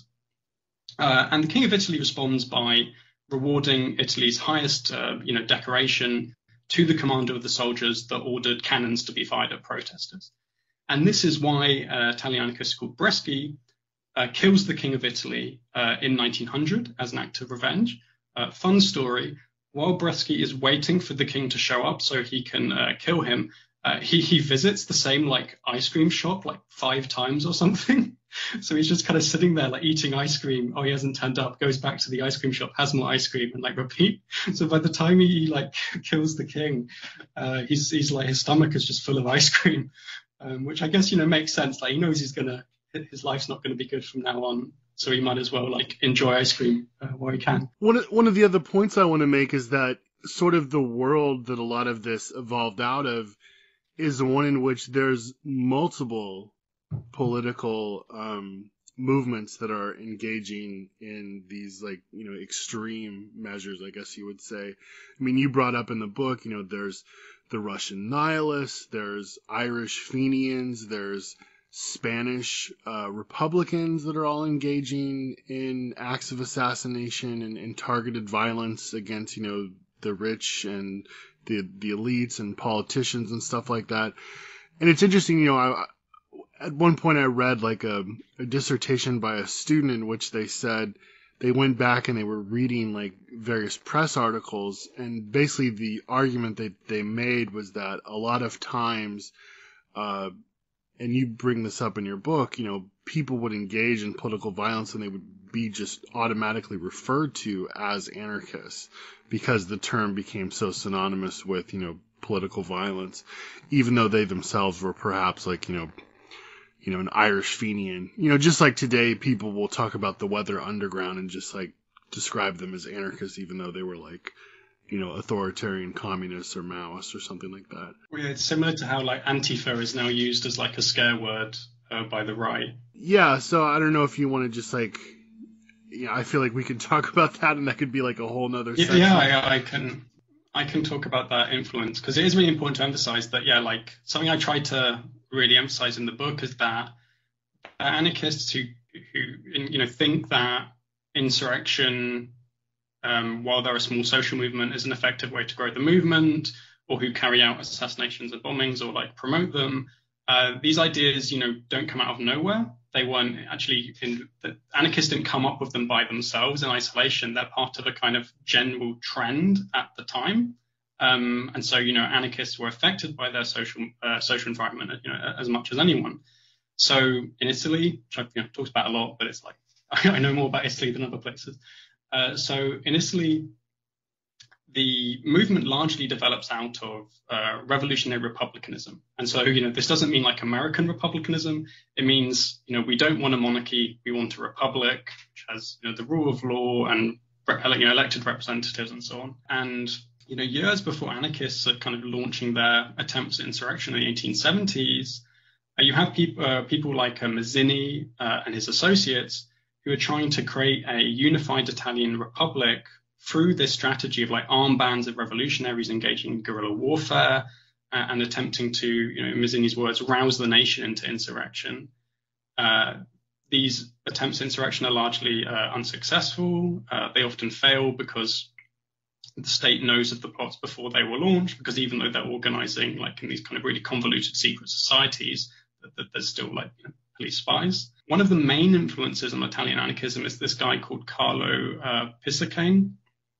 Uh, and the King of Italy responds by rewarding Italy's highest, uh, you know, decoration to the commander of the soldiers that ordered cannons to be fired at protesters. And this is why uh, Italian anarchist called Bresci Uh, kills the King of Italy uh, in nineteen hundred as an act of revenge. Uh, fun story, while Bresci is waiting for the king to show up so he can uh, kill him, uh, he, he visits the same like ice cream shop like five times or something. So he's just kind of sitting there like eating ice cream. Oh, he hasn't turned up, goes back to the ice cream shop, has more ice cream and like repeat. So by the time he like kills the king, uh, he's, he's like his stomach is just full of ice cream, um, which I guess, you know, makes sense. Like he knows he's going to his life's not going to be good from now on, so he might as well like enjoy ice cream uh, while he can. One of, one of the other points I want to make is that sort of the world that a lot of this evolved out of is the one in which there's multiple political um, movements that are engaging in these like, you know, extreme measures, I guess you would say. I mean, you brought up in the book, you know, there's the Russian nihilists, there's Irish Fenians, there's Spanish uh, Republicans that are all engaging in acts of assassination and, and targeted violence against, you know, the rich and the the elites and politicians and stuff like that. And it's interesting, you know, I, at one point I read like a, a dissertation by a student in which they said they went back and they were reading like various press articles, and basically the argument that they made was that a lot of times, uh, and you bring this up in your book, you know, people would engage in political violence and they would be just automatically referred to as anarchists because the term became so synonymous with, you know, political violence, even though they themselves were perhaps like, you know, you know, an Irish Fenian. You know, just like today, people will talk about the Weather Underground and just like describe them as anarchists, even though they were like, you know, authoritarian communists or Maoists or something like that. Well, yeah, it's similar to how like Antifa is now used as like a scare word uh, by the right. Yeah, so I don't know if you want to just like, yeah, you know, I feel like we could talk about that, and that could be like a whole nother yeah, section. Yeah, I, I can. I can talk about that influence, because it is really important to emphasize that, yeah, like something I try to really emphasize in the book is that anarchists who, who you know, think that insurrection, um, while they're a small social movement, is an effective way to grow the movement, or who carry out assassinations and bombings or like promote them. Uh, these ideas, you know, don't come out of nowhere. They weren't actually, in, the anarchists didn't come up with them by themselves in isolation. They're part of a kind of general trend at the time. Um, and so, you know, anarchists were affected by their social uh, social environment, you know, as much as anyone. So in Italy, which I've you know, talked about a lot, but it's like, I know more about Italy than other places. Uh, so in Italy, the movement largely develops out of uh, revolutionary republicanism. And so, you know, this doesn't mean like American republicanism. It means, you know, we don't want a monarchy. We want a republic, which has, you know, the rule of law and, you know, elected representatives and so on. And, you know, years before anarchists are kind of launching their attempts at insurrection in the eighteen seventies, uh, you have people, uh, people like uh, Mazzini uh, and his associates who are trying to create a unified Italian republic through this strategy of like armed bands of revolutionaries engaging in guerrilla warfare uh, and attempting to, you know, in Mazzini's words, rouse the nation into insurrection. Uh, these attempts at insurrection are largely uh, unsuccessful. Uh, they often fail because the state knows of the plots before they were launched, because even though they're organizing like in these kind of really convoluted secret societies, that, that there's still like, you know, police spies. one of the main influences on Italian anarchism is this guy called Carlo uh, Pisacane,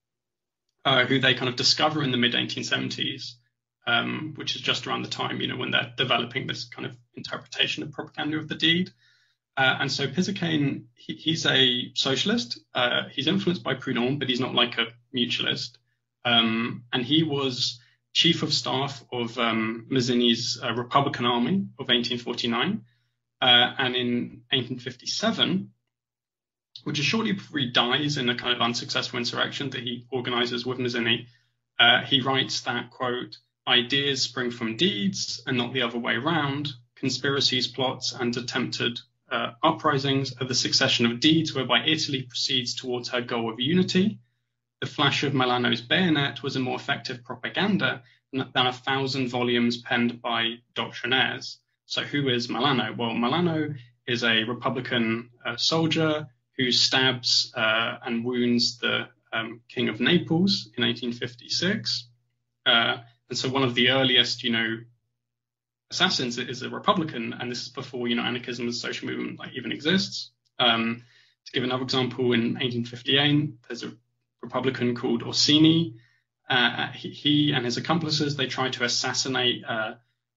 uh, who they kind of discover in the mid eighteen seventies, um, which is just around the time, you know, when they're developing this kind of interpretation of propaganda of the deed. Uh, and so Pisacane, he, he's a socialist. Uh, he's influenced by Proudhon, but he's not like a mutualist. Um, and he was chief of staff of um, Mazzini's uh, Republican Army of eighteen forty-nine. Uh, and in eighteen fifty-seven, which is shortly before he dies in a kind of unsuccessful insurrection that he organizes with Mazzini, uh, he writes that, quote, "Ideas spring from deeds and not the other way round. Conspiracies, plots, and attempted Uh, uprisings are the succession of deeds whereby Italy proceeds towards her goal of unity. The flash of Milano's bayonet was a more effective propaganda than a thousand volumes penned by doctrinaires." So who is Milano? Well, Milano is a Republican uh, soldier who stabs uh, and wounds the um, King of Naples in eighteen fifty-six. Uh, and so one of the earliest, you know, assassins is a Republican, and this is before, you know, anarchism as a social movement like even exists. Um, to give another example, in eighteen fifty-eight, there's a Republican called Orsini. Uh, he, he and his accomplices, they try to assassinate uh,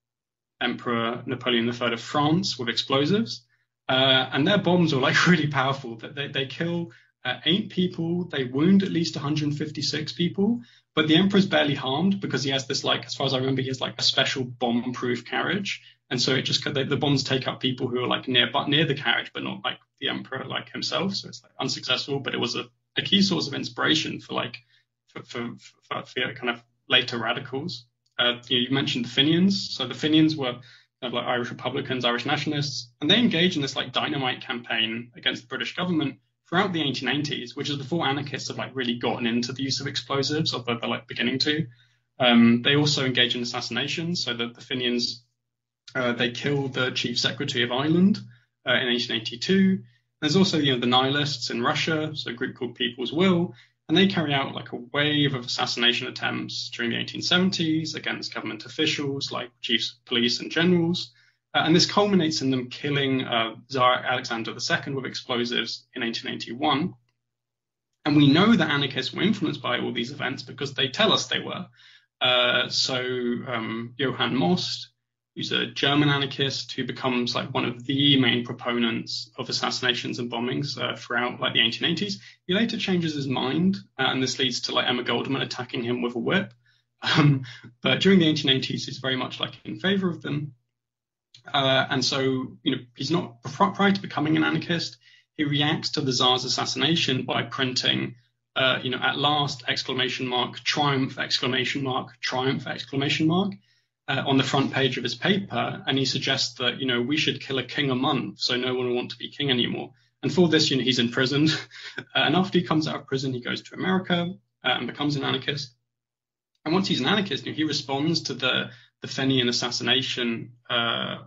Emperor Napoleon the Third of France with explosives. Uh, and their bombs are like really powerful. That they, they kill uh, eight people, they wound at least one hundred fifty-six people. But the emperor's barely harmed because he has this, like, as far as I remember, he has like a special bomb-proof carriage, and so it just the, the bombs take out people who are like near, but near the carriage, but not like the emperor, like himself. So it's like unsuccessful, but it was a, a key source of inspiration for like for for, for, for kind of later radicals. Uh, you, know, you mentioned the Fenians, so the Fenians were kind of like Irish Republicans, Irish nationalists, and they engaged in this like dynamite campaign against the British government throughout the eighteen eighties, which is before anarchists have like really gotten into the use of explosives, although they're like beginning to. Um, they also engage in assassinations. So that the Fenians, uh, they killed the chief secretary of Ireland uh, in eighteen eighty-two. There's also, you know, the nihilists in Russia, so a group called People's Will, and they carry out like a wave of assassination attempts during the eighteen seventies against government officials like chiefs of police and generals. Uh, and this culminates in them killing uh, Tsar Alexander the Second with explosives in eighteen eighty-one. And we know that anarchists were influenced by all these events because they tell us they were. Uh, so um, Johann Most, who's a German anarchist who becomes like one of the main proponents of assassinations and bombings uh, throughout like the eighteen eighties, he later changes his mind, uh, and this leads to like Emma Goldman attacking him with a whip. Um, but during the eighteen eighties, he's very much like in favor of them. Uh, and so, you know, he's not, prior to becoming an anarchist, he reacts to the Tsar's assassination by printing, uh, you know, at last, exclamation mark, triumph, exclamation mark, triumph, exclamation mark, uh, on the front page of his paper. And he suggests that, you know, we should kill a king a month so no one will want to be king anymore. And for this, you know, he's imprisoned. uh, and after he comes out of prison, he goes to America uh, and becomes an anarchist. And once he's an anarchist, you know, he responds to the, the Fenian assassination uh,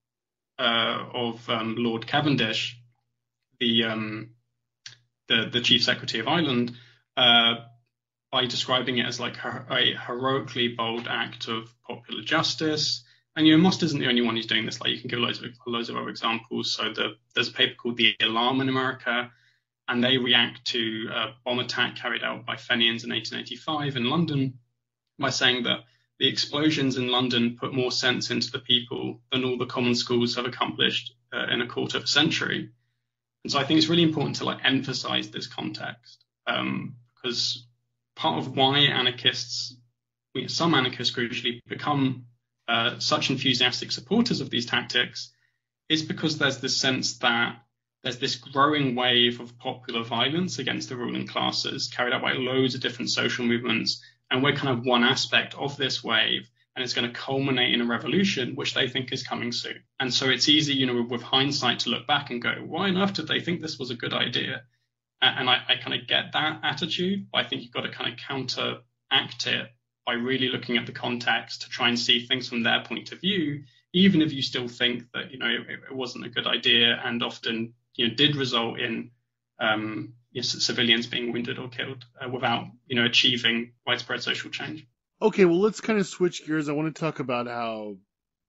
uh, of um, Lord Cavendish, the, um, the the chief secretary of Ireland, uh, by describing it as like a, a heroically bold act of popular justice. And, you know, Most isn't the only one who's doing this. Like, you can give loads of loads of other examples. So the, there's a paper called The Alarm in America, and they react to a bomb attack carried out by Fenians in eighteen eighty-five in London by saying that the explosions in London put more sense into the people than all the common schools have accomplished uh, in a quarter of a century. And so I think it's really important to like emphasize this context, um, because part of why anarchists, you know, some anarchists crucially become uh, such enthusiastic supporters of these tactics is because there's this sense that there's this growing wave of popular violence against the ruling classes carried out by loads of different social movements. And we're kind of one aspect of this wave, and it's going to culminate in a revolution, which they think is coming soon. And so it's easy, you know, with hindsight to look back and go, why on earth did they think this was a good idea? And I, I kind of get that attitude, but I think you've got to kind of counteract it by really looking at the context to try and see things from their point of view, even if you still think that, you know, it, it wasn't a good idea and often, you know, did result in um, you know, civilians being wounded or killed uh, without, you know, achieving widespread social change. Okay, well, let's kind of switch gears. I want to talk about how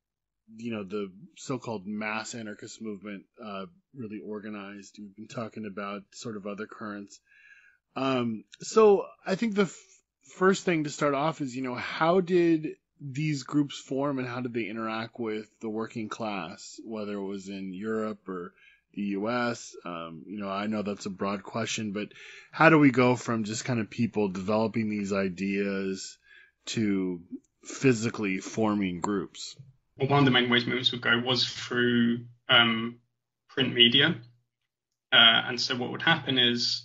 you know, the so-called mass anarchist movement uh, really organized. We've been talking about sort of other currents. Um, so I think the f- first thing to start off is, you know, how did these groups form and how did they interact with the working class, whether it was in Europe or the U S? Um, you know, I know that's a broad question, but how do we go from just kind of people developing these ideas to physically forming groups? Well, one of the main ways movements would go was through um, print media. Uh, and so what would happen is,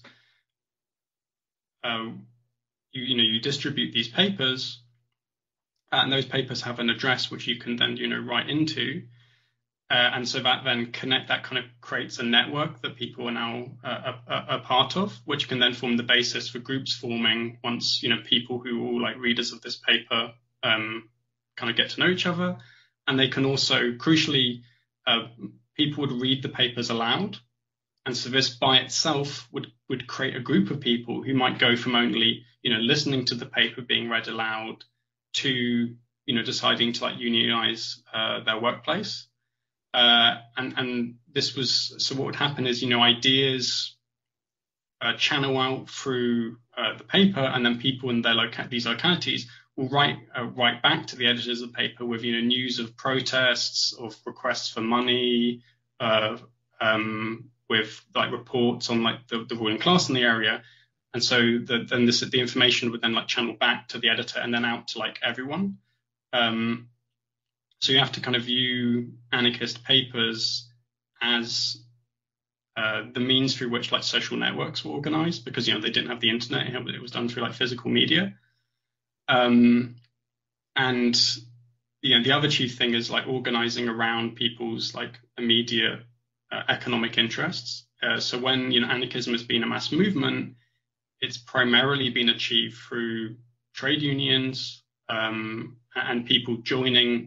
uh, you, you know, you distribute these papers, and those papers have an address which you can then, you know, write into. Uh, and so that then connect, that kind of creates a network that people are now uh, a, a part of, which can then form the basis for groups forming once, you know, people who are all like readers of this paper um, kind of get to know each other. And they can also, crucially, uh, people would read the papers aloud. And so this by itself would, would create a group of people who might go from only, you know, listening to the paper being read aloud to, you know, deciding to like unionize uh, their workplace. Uh, and, and this was, so what would happen is, you know, ideas uh, channel out through uh, the paper, and then people in their loca- these localities will write uh, write back to the editors of the paper with, you know, news of protests, of requests for money, uh, um, with like reports on like the, the ruling class in the area. And so the, then this the information would then like channel back to the editor and then out to like everyone. Um, So you have to kind of view anarchist papers as uh, the means through which like social networks were organized, because, you know, they didn't have the internet. It was done through like physical media. Um, and, you know, the other chief thing is like organizing around people's like immediate uh, economic interests. Uh, so when, you know, anarchism has been a mass movement, it's primarily been achieved through trade unions um, and people joining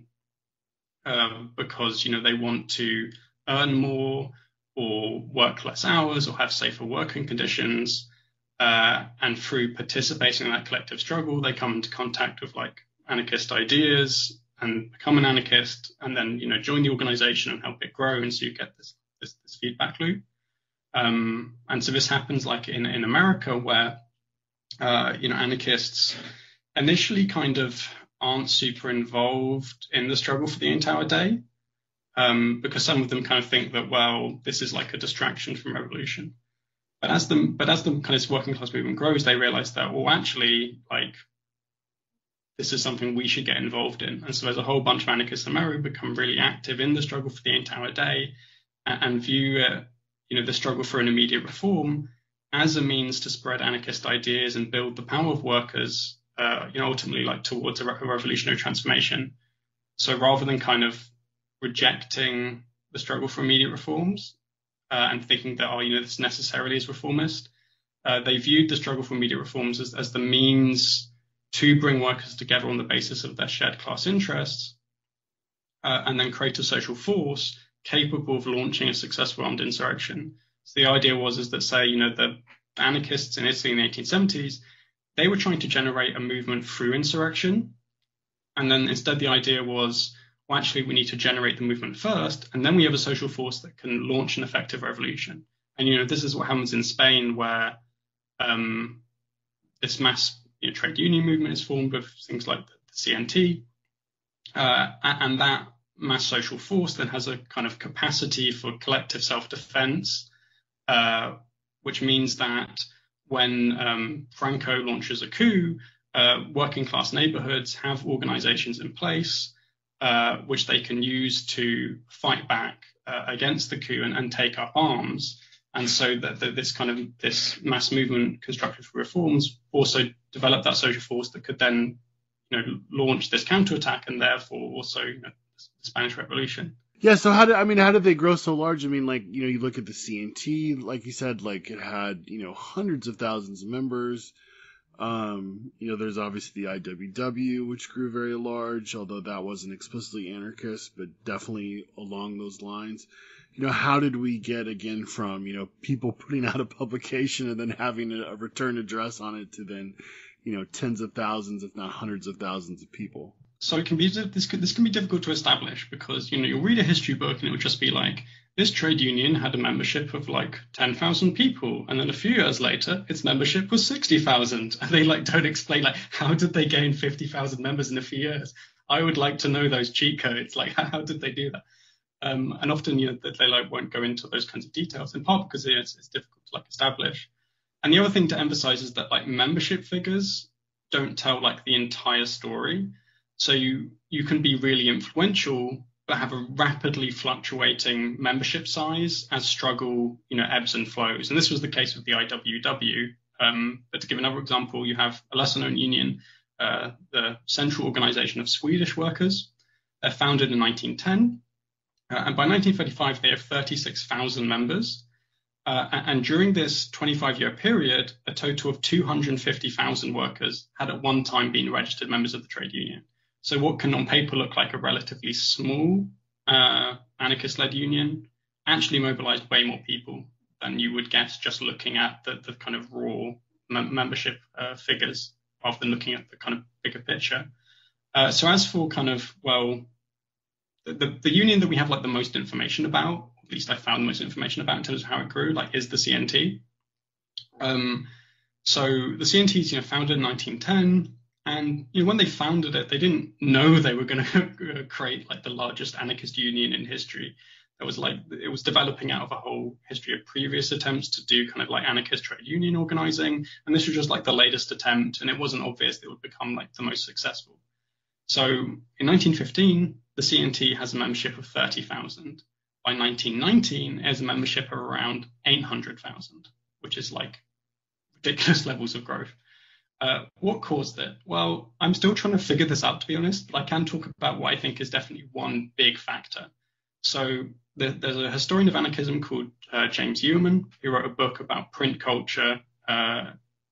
Uh, because, you know, they want to earn more or work less hours or have safer working conditions. Uh, and through participating in that collective struggle, they come into contact with like anarchist ideas and become an anarchist, and then, you know, join the organization and help it grow. And so you get this this, this feedback loop. Um, and so this happens like in, in America, where, uh, you know, anarchists initially kind of aren't super involved in the struggle for the eight-hour day, um, because some of them kind of think that, well, this is like a distraction from revolution. But as the but as the kind of working class movement grows, they realize that, well, actually, like, this is something we should get involved in. And so there's a whole bunch of anarchists in America become really active in the struggle for the eight-hour day, and, and view uh, you know, the struggle for an immediate reform as a means to spread anarchist ideas and build the power of workers, Uh, you know, ultimately like towards a, re- a revolutionary transformation. So rather than kind of rejecting the struggle for immediate reforms uh, and thinking that, oh, you know, this necessarily is reformist, uh, they viewed the struggle for immediate reforms as, as the means to bring workers together on the basis of their shared class interests, uh, and then create a social force capable of launching a successful armed insurrection. So the idea was is that, say, you know, the anarchists in Italy in the eighteen seventies, they were trying to generate a movement through insurrection. And then instead the idea was, well, actually, we need to generate the movement first, and then we have a social force that can launch an effective revolution. And, you know, this is what happens in Spain, where um, this mass, you know, trade union movement is formed with things like the C N T. Uh, and that mass social force then has a kind of capacity for collective self-defense, uh, which means that when um, Franco launches a coup, uh, working class neighborhoods have organizations in place uh, which they can use to fight back uh, against the coup and, and take up arms. And so that, that this kind of this mass movement constructed for reforms also developed that social force that could then, you know, launch this counterattack and therefore also, you know, the Spanish Revolution. Yeah, so how did I mean? How did they grow so large? I mean, like, you know, you look at the C N T, like you said, like it had, you know, hundreds of thousands of members. Um, you know, there's obviously the I W W, which grew very large, although that wasn't explicitly anarchist, but definitely along those lines. You know, how did we get again from, you know, people putting out a publication and then having a, a return address on it to then, you know, tens of thousands, if not hundreds of thousands of people? so it can be this could, this can be difficult to establish because you know you'll read a history book and it would just be like this trade union had a membership of like ten thousand people, and then a few years later its membership was sixty thousand, and they like don't explain like how did they gain fifty thousand members in a few years. I would like to know those cheat codes, like how did they do that? Um, and often you know they like won't go into those kinds of details, in part because it's, it's difficult to like establish. And the other thing to emphasize is that like membership figures don't tell like the entire story. So you you can be really influential, but have a rapidly fluctuating membership size as struggle, you know, ebbs and flows. And this was the case with the I W W. Um, but to give another example, you have a lesser known union, uh, the Central Organization of Swedish Workers, uh, founded in nineteen ten. Uh, and by nineteen thirty-five, they have thirty-six thousand members. Uh, and during this twenty-five year period, a total of two hundred fifty thousand workers had at one time been registered members of the trade union. So what can on paper look like a relatively small uh, anarchist-led union actually mobilized way more people than you would guess just looking at the, the kind of raw mem- membership uh, figures rather than looking at the kind of bigger picture. Uh, so as for kind of, well, the, the, the union that we have like the most information about, at least I found the most information about in terms of how it grew, like is the C N T. Um, so the C N T is you know, founded in nineteen ten. And you know, when they founded it, they didn't know they were going to create like the largest anarchist union in history. That was like it was developing out of a whole history of previous attempts to do kind of like anarchist trade union organizing, and this was just like the latest attempt, and it wasn't obvious that it would become like the most successful. So in nineteen fifteen, the C N T has a membership of thirty thousand. By nineteen nineteen, it has a membership of around eight hundred thousand, which is like ridiculous levels of growth. Uh, what caused it? Well, I'm still trying to figure this out, to be honest, but I can talk about what I think is definitely one big factor. So the, there's a historian of anarchism called uh, James Ewerman, who wrote a book about print culture uh,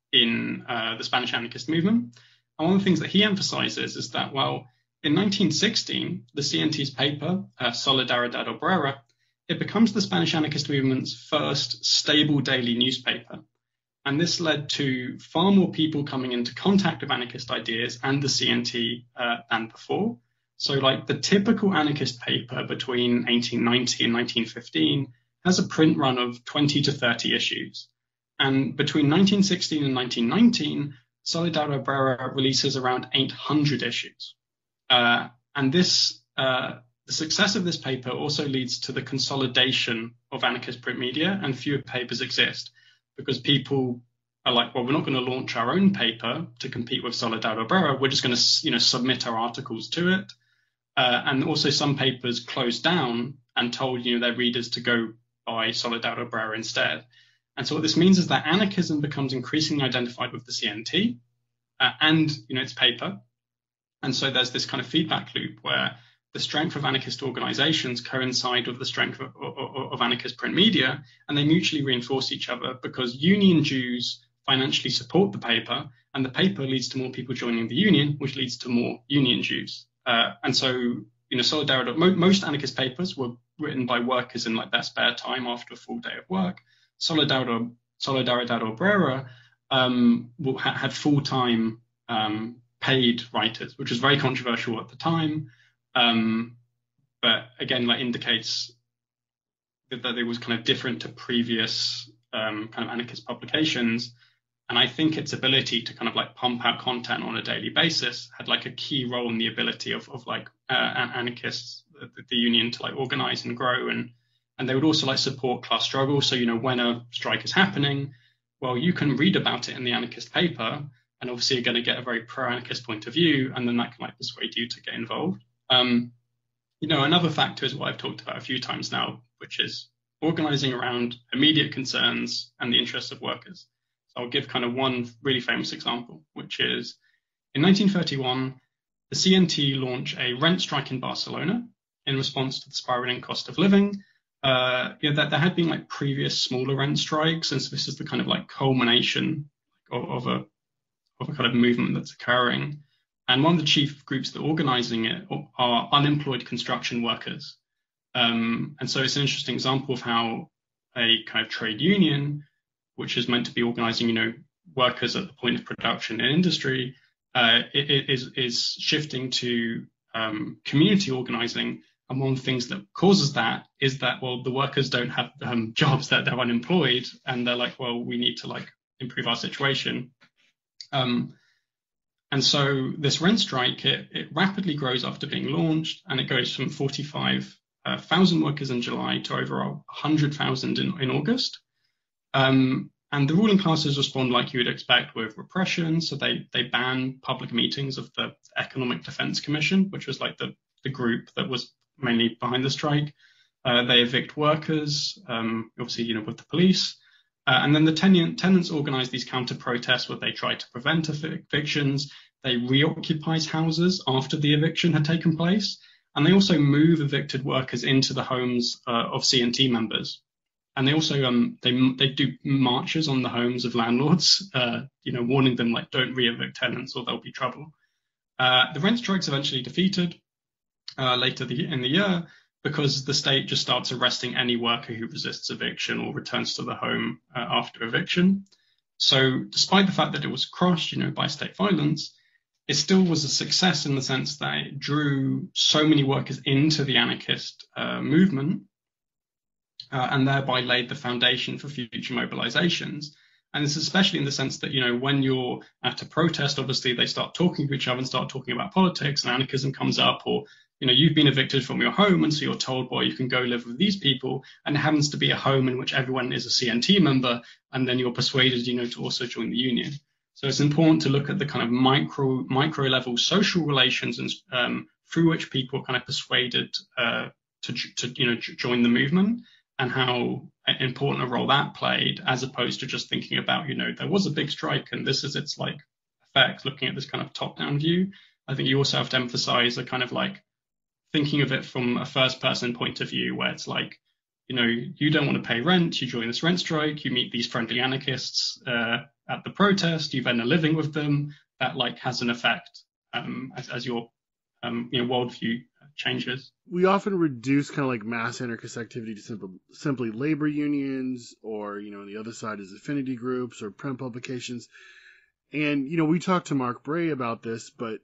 in uh, the Spanish anarchist movement. And one of the things that he emphasizes is that, well, in nineteen sixteen, the C N T's paper, uh, Solidaridad Obrera, it becomes the Spanish anarchist movement's first stable daily newspaper. And this led to far more people coming into contact with anarchist ideas and the C N T uh, than before. So like the typical anarchist paper between eighteen ninety and nineteen fifteen has a print run of twenty to thirty issues. And between nineteen sixteen and nineteen nineteen, Solidaridad Obrera releases around eight hundred issues. Uh, and this, uh, the success of this paper also leads to the consolidation of anarchist print media, and fewer papers exist. Because people are like, well, we're not going to launch our own paper to compete with Solidaridad Obrera. We're just going to, you know, submit our articles to it. Uh, and also some papers closed down and told, you know, their readers to go buy Solidaridad Obrera instead. And so what this means is that anarchism becomes increasingly identified with the C N T uh, and, you know, its paper. And so there's this kind of feedback loop where the strength of anarchist organizations coincide with the strength of, of, of anarchist print media, and they mutually reinforce each other because union dues financially support the paper, and the paper leads to more people joining the union, which leads to more union dues. Uh, and so, you know, Solidaridad, mo- most anarchist papers were written by workers in like their spare time after a full day of work. Solidaridad, Solidaridad Obrera um, had full-time um, paid writers, which was very controversial at the time. Um, but again, like indicates that, that it was kind of different to previous um, kind of anarchist publications. And I think its ability to kind of like pump out content on a daily basis had like a key role in the ability of, of like uh, anarchists, the, the union to like organize and grow. And, and they would also like support class struggle. So, you know, when a strike is happening, well, you can read about it in the anarchist paper, and obviously you're going to get a very pro-anarchist point of view, and then that can like persuade you to get involved. Um, you know, another factor is what I've talked about a few times now, which is organizing around immediate concerns and the interests of workers. So I'll give kind of one really famous example, which is in nineteen thirty-one, the C N T launched a rent strike in Barcelona in response to the spiraling cost of living. Uh, you know, that there had been like previous smaller rent strikes, and so this is the kind of like culmination of, of a of a kind of movement that's occurring. And one of the chief groups that are organizing it are unemployed construction workers. Um, and so it's an interesting example of how a kind of trade union, which is meant to be organizing, you know, workers at the point of production in industry, uh, is is shifting to um, community organizing. And one of the things that causes that is that, well, the workers don't have um, jobs, that they're unemployed, and they're like, well, we need to like improve our situation. Um, and so this rent strike, it, it rapidly grows after being launched, and it goes from forty-five thousand uh, workers in July to over one hundred thousand in, in August. Um, and the ruling classes respond like you would expect, with repression. So they they ban public meetings of the Economic Defense Commission, which was like the, the group that was mainly behind the strike. Uh, they evict workers, um, obviously, you know, with the police. Uh, and then the tenant, tenants organize these counter protests where they try to prevent ev- evictions. They reoccupy houses after the eviction had taken place. And they also move evicted workers into the homes uh, of C N T members. And they also um, they they do marches on the homes of landlords, uh, you know, warning them like, don't re-evict tenants or there'll be trouble. Uh, the rent strike's eventually defeated uh, later the, in the year, because the state just starts arresting any worker who resists eviction or returns to the home uh, after eviction. So despite the fact that it was crushed, you know, by state violence, it still was a success in the sense that it drew so many workers into the anarchist uh, movement uh, and thereby laid the foundation for future mobilizations. And it's especially in the sense that, you know, when you're at a protest, obviously they start talking to each other and start talking about politics, and anarchism comes up, or you know, you've been evicted from your home, and so you're told, well, you can go live with these people, and it happens to be a home in which everyone is a C N T member, and then you're persuaded, you know, to also join the union. So it's important to look at the kind of micro micro level social relations and um, through which people are kind of persuaded uh, to, to, you know, join the movement, and how important a role that played, as opposed to just thinking about, you know, there was a big strike and this is its like effect, looking at this kind of top down view. I think you also have to emphasize a kind of like thinking of it from a first person point of view, where it's like, you know, you don't want to pay rent, you join this rent strike, you meet these friendly anarchists uh, at the protest, you then are living with them. That like has an effect um, as, as your um, you know, worldview changes. We often reduce kind of like mass anarchist activity to simple, simply labor unions, or, you know, on the other side is affinity groups or print publications. And, you know, we talked to Mark Bray about this, but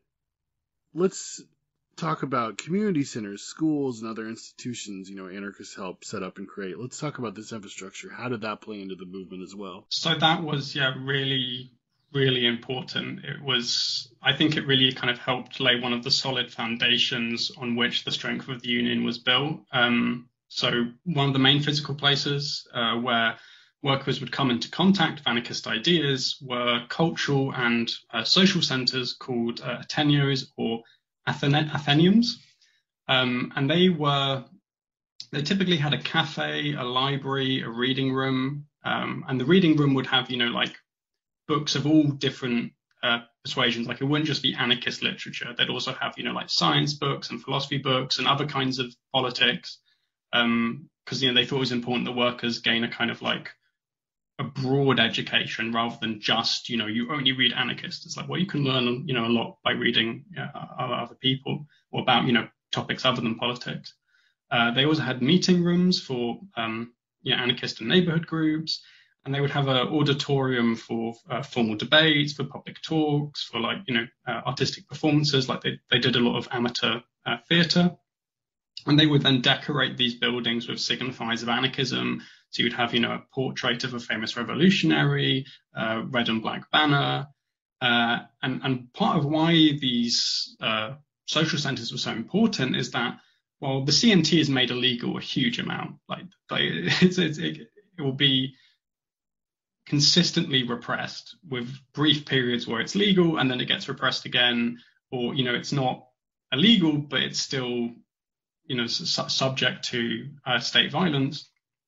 let's talk about community centers, schools, and other institutions, you know, anarchists help set up and create. Let's talk about this infrastructure. How did that play into the movement as well? So that was, yeah, really, really important. It was, I think it really kind of helped lay one of the solid foundations on which the strength of the union was built. Um, so one of the main physical places uh, where workers would come into contact with anarchist ideas were cultural and uh, social centers called uh, Ateneos or Athenaeums, um, and they were, they typically had a cafe, a library, a reading room, um, and the reading room would have, you know, like books of all different uh, persuasions. Like it wouldn't just be anarchist literature. They'd also have, you know, like science books and philosophy books and other kinds of politics, um, because, you know, they thought it was important that workers gain a kind of like a broad education rather than just, you know, you only read anarchists. It's like, well, you can learn, you know, a lot by reading uh, other people or about, you know, topics other than politics. Uh, they also had meeting rooms for, um, you know, anarchist and neighborhood groups, and they would have an auditorium for uh, formal debates, for public talks, for like, you know, uh, artistic performances. Like they, they did a lot of amateur uh, theatre, and they would then decorate these buildings with signifiers of anarchism. So you'd have, you know, a portrait of a famous revolutionary, uh, red and black banner. Uh, and, and part of why these uh, social centers were so important is that, well, the C N T is made illegal a huge amount. Like, like it's, it's, it, it will be consistently repressed with brief periods where it's legal and then it gets repressed again, or, you know, it's not illegal, but it's still, you know, su- subject to uh, state violence.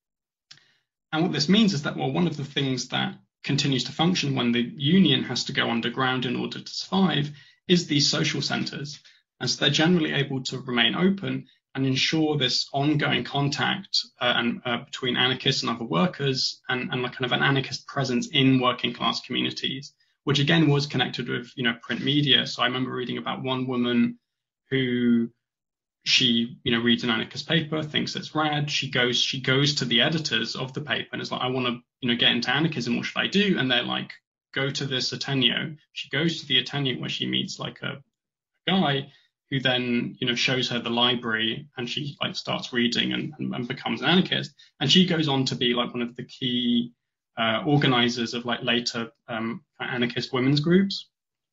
And what this means is that, well, one of the things that continues to function when the union has to go underground in order to survive is these social centers. And so they're generally able to remain open and ensure this ongoing contact uh, and, uh, between anarchists and other workers, and, and like kind of an anarchist presence in working class communities, which again was connected with, you know, print media. So I remember reading about one woman who, she, you know, reads an anarchist paper, thinks it's rad. She goes, she goes to the editors of the paper and is like, I want to, you know, get into anarchism. What should I do? And they're like, go to this Ateneo. She goes to the Ateneo where she meets like a, a guy who then, you know, shows her the library, and she like starts reading and, and, and becomes an anarchist. And she goes on to be like one of the key uh, organizers of like later um, anarchist women's groups.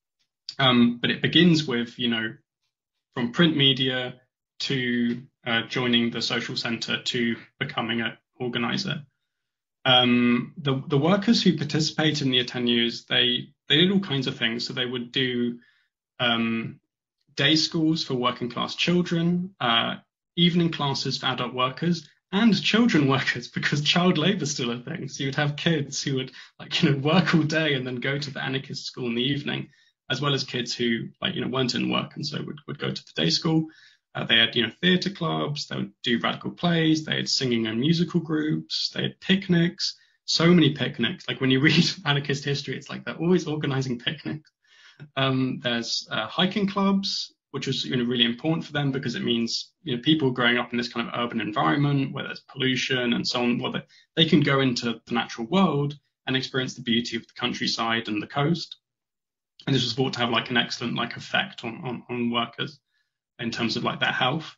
Um, but it begins with, you know, from print media to uh, joining the social center to becoming an organizer. Um, the, the workers who participate in the Ateneos, they, they did all kinds of things. So they would do um, day schools for working class children, uh, evening classes for adult workers, and children workers, because child labor is still a thing. So you'd have kids who would like, you know, work all day and then go to the anarchist school in the evening, as well as kids who like, you know, weren't in work and so would, would go to the day school. Uh, they had, you know, theatre clubs, they would do radical plays, they had singing and musical groups, they had picnics, so many picnics. Like when you read anarchist history, it's like they're always organizing picnics. Um, there's uh, hiking clubs, which was, you know, really important for them because it means, you know, people growing up in this kind of urban environment where there's pollution and so on, well, they, they can go into the natural world and experience the beauty of the countryside and the coast. And this was thought to have like an excellent like effect on, on, on workers in terms of like their health.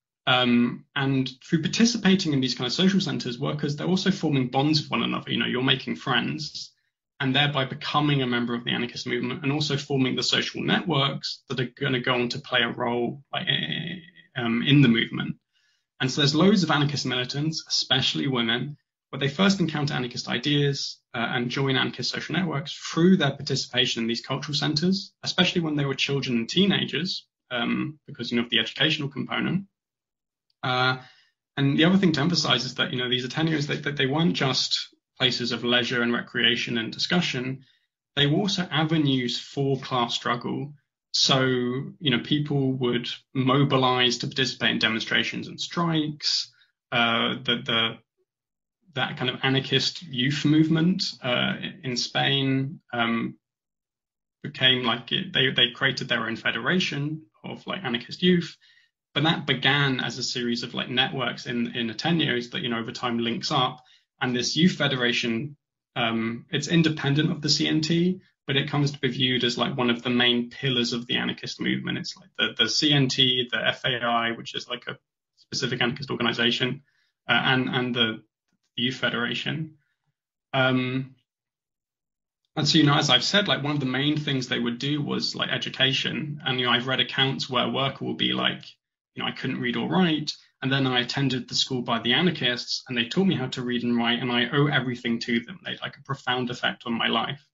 Um, and through participating in these kind of social centers, workers, they're also forming bonds with one another. You know, you're making friends and thereby becoming a member of the anarchist movement, and also forming the social networks that are going to go on to play a role like, um, in the movement. And so there's loads of anarchist militants, especially women, where they first encounter anarchist ideas uh, and join anarchist social networks through their participation in these cultural centers, especially when they were children and teenagers, um, because, you know, of the educational component. Uh, and the other thing to emphasize is that, you know, these Ateneos, they, they weren't just places of leisure and recreation and discussion. They were also avenues for class struggle. So, you know, people would mobilize to participate in demonstrations and strikes. Uh, the, the that kind of anarchist youth movement uh, in Spain um, became like it, they they created their own federation of like anarchist youth, but that began as a series of like networks in in Ateneos that, you know, over time links up. And this youth federation, um, it's independent of the C N T, but it comes to be viewed as like one of the main pillars of the anarchist movement. It's like the the C N T, the F A I, which is like a specific anarchist organization, uh, and and the Youth Federation. Um, and so, you know, as I've said, like one of the main things they would do was like education. And, you know, I've read accounts where a worker will be like, you know, I couldn't read or write. And then I attended the school by the anarchists and they taught me how to read and write, and I owe everything to them. They had like a profound effect on my life.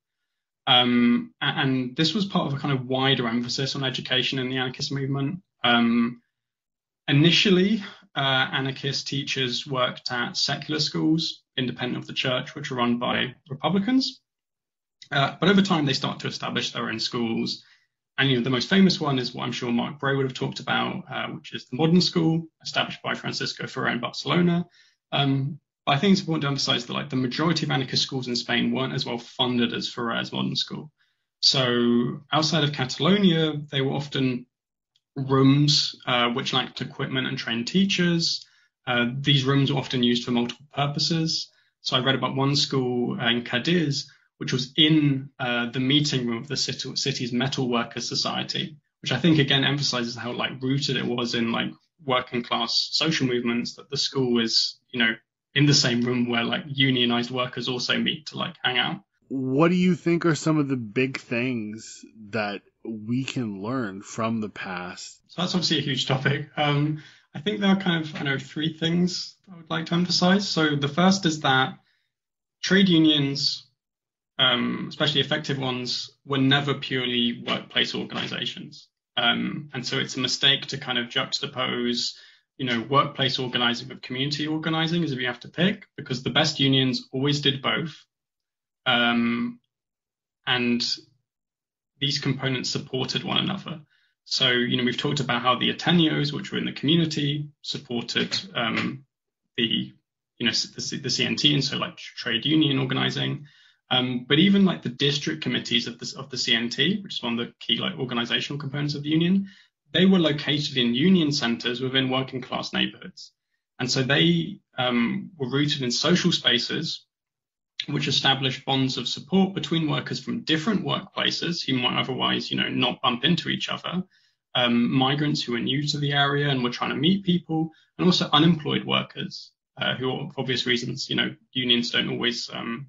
Um, and this was part of a kind of wider emphasis on education in the anarchist movement. Um, initially, Uh, anarchist teachers worked at secular schools, independent of the church, which were run by Republicans. Uh, but over time, they start to establish their own schools. And, you know, the most famous one is what I'm sure Mark Bray would have talked about, uh, which is the Modern School, established by Francisco Ferrer in Barcelona. Um, but I think it's important to emphasize that like the majority of anarchist schools in Spain weren't as well funded as Ferrer's Modern School. So outside of Catalonia, they were often rooms uh, which lacked equipment and trained teachers. Uh, these rooms were often used for multiple purposes. So I read about one school uh, in Cadiz, which was in uh, the meeting room of the city, city's Metal Workers Society, which I think again emphasizes how like rooted it was in like working class social movements, that the school is, you know, in the same room where like unionized workers also meet to like hang out. What do you think are some of the big things that we can learn from the past? So that's obviously a huge topic. Um, I think there are kind of, I know, three things I would like to emphasize. So the first is that trade unions, um, especially effective ones, were never purely workplace organizations. Um, and so it's a mistake to kind of juxtapose, you know, workplace organizing with community organizing as if you have to pick, because the best unions always did both. Um, and these components supported one another. So, you know, we've talked about how the Ateneos, which were in the community, supported um, the, you know, the, the C N T, and so like trade union organizing. Um, but even like the district committees of the, of the C N T, which is one of the key like organizational components of the union, they were located in union centers within working class neighborhoods. And so they um, were rooted in social spaces which established bonds of support between workers from different workplaces who might otherwise, you know, not bump into each other, um, migrants who are new to the area and were trying to meet people, and also unemployed workers uh, who, for obvious reasons, you know, unions don't always um,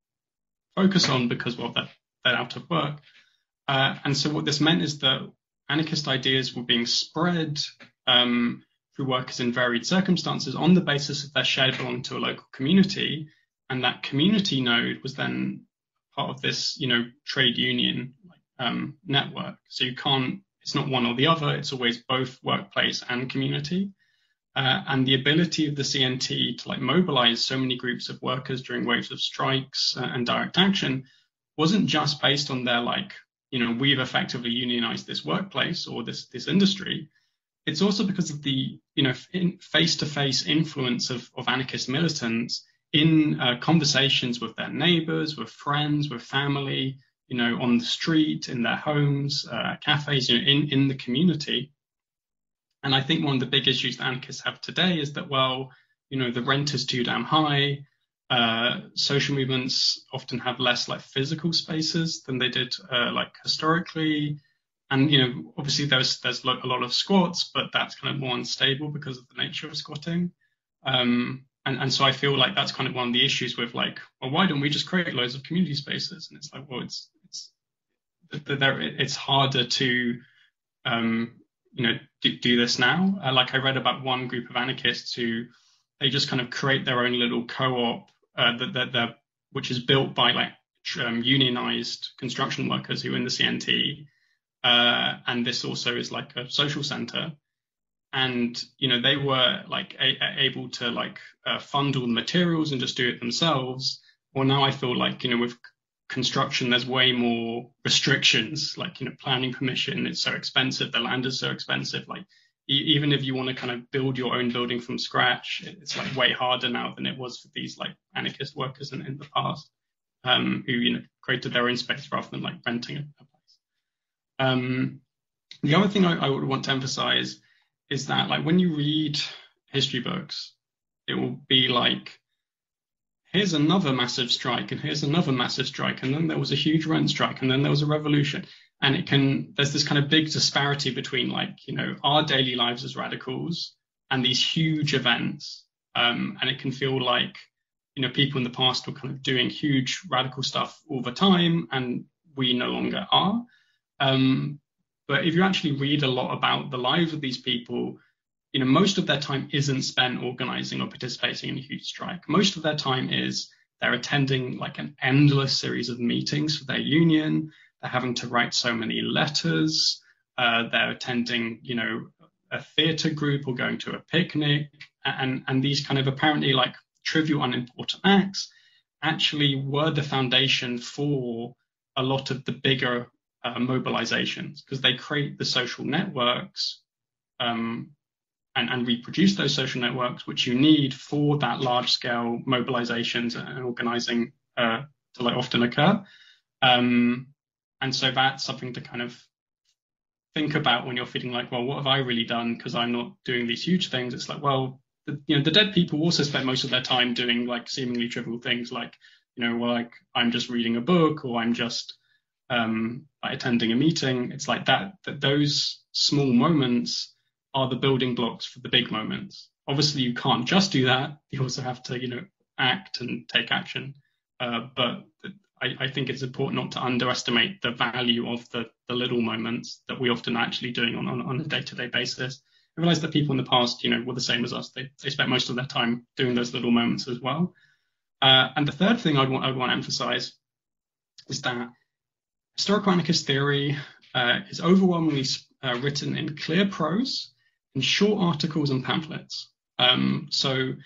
focus on because, well, they're, they're out of work. Uh, and so what this meant is that anarchist ideas were being spread um, through workers in varied circumstances on the basis of their shared belonging to a local community. And that community node was then part of this, you know, trade union um, network. So you can't, it's not one or the other, it's always both workplace and community. Uh, and the ability of the C N T to like mobilize so many groups of workers during waves of strikes uh, and direct action wasn't just based on their like, you know, we've effectively unionized this workplace or this, this industry. It's also because of the, you know, in face-to-face influence of, of anarchist militants in uh, conversations with their neighbors, with friends, with family, you know, on the street, in their homes, uh, cafes, you know, in, in the community. And I think one of the big issues that anarchists have today is that, well, you know, the rent is too damn high. Uh, social movements often have less like physical spaces than they did uh, like historically. And, you know, obviously there's there's a lot of squats, but that's kind of more unstable because of the nature of squatting. Um, and, and so I feel like that's kind of one of the issues with like, well, why don't we just create loads of community spaces? And it's like, well, it's it's it's harder to, um, you know, do, do this now. Uh, like I read about one group of anarchists who they just kind of create their own little co-op uh, that that that which is built by like um, unionized construction workers who are in the C N T. Uh, and this also is like a social center. And, you know, they were like a, a able to like uh, fund all the materials and just do it themselves. Well, now I feel like, you know, with construction, there's way more restrictions, like, you know, planning permission, it's so expensive, the land is so expensive. Like, e- even if you want to kind of build your own building from scratch, it's like way harder now than it was for these like anarchist workers in, in the past, um, who, you know, created their own space rather than like renting a, a Um, the other thing I, I would want to emphasize is that, like, when you read history books, it will be like, here's another massive strike, and here's another massive strike, and then there was a huge rent strike, and then there was a revolution. And it can, there's this kind of big disparity between, like, you know, our daily lives as radicals and these huge events. Um, and it can feel like, you know, people in the past were kind of doing huge radical stuff all the time, and we no longer are. Um, but if you actually read a lot about the lives of these people, you know, most of their time isn't spent organizing or participating in a huge strike. Most of their time is they're attending like an endless series of meetings for their union. They're having to write so many letters. Uh, they're attending, you know, a theater group or going to a picnic. And, and these kind of apparently like trivial, unimportant acts actually were the foundation for a lot of the bigger Uh, mobilizations, because they create the social networks um, and, and reproduce those social networks which you need for that large scale mobilizations and organizing uh, to like often occur. Um, and so that's something to kind of think about when you're feeling like, well, what have I really done because I'm not doing these huge things? It's like, well, the, you know, the dead people also spend most of their time doing like seemingly trivial things like, you know, well, like I'm just reading a book, or I'm just Um, by attending a meeting. It's like that, that those small moments are the building blocks for the big moments. Obviously, you can't just do that. You also have to, you know, act and take action. Uh, but I, I think it's important not to underestimate the value of the, the little moments that we often are actually doing on, on, on a day-to-day basis. I realize that people in the past, you know, were the same as us. They, they spent most of their time doing those little moments as well. Uh, and the third thing I'd want, I'd want to emphasize is that historical anarchist theory uh, is overwhelmingly uh, written in clear prose, in short articles and pamphlets. Um, so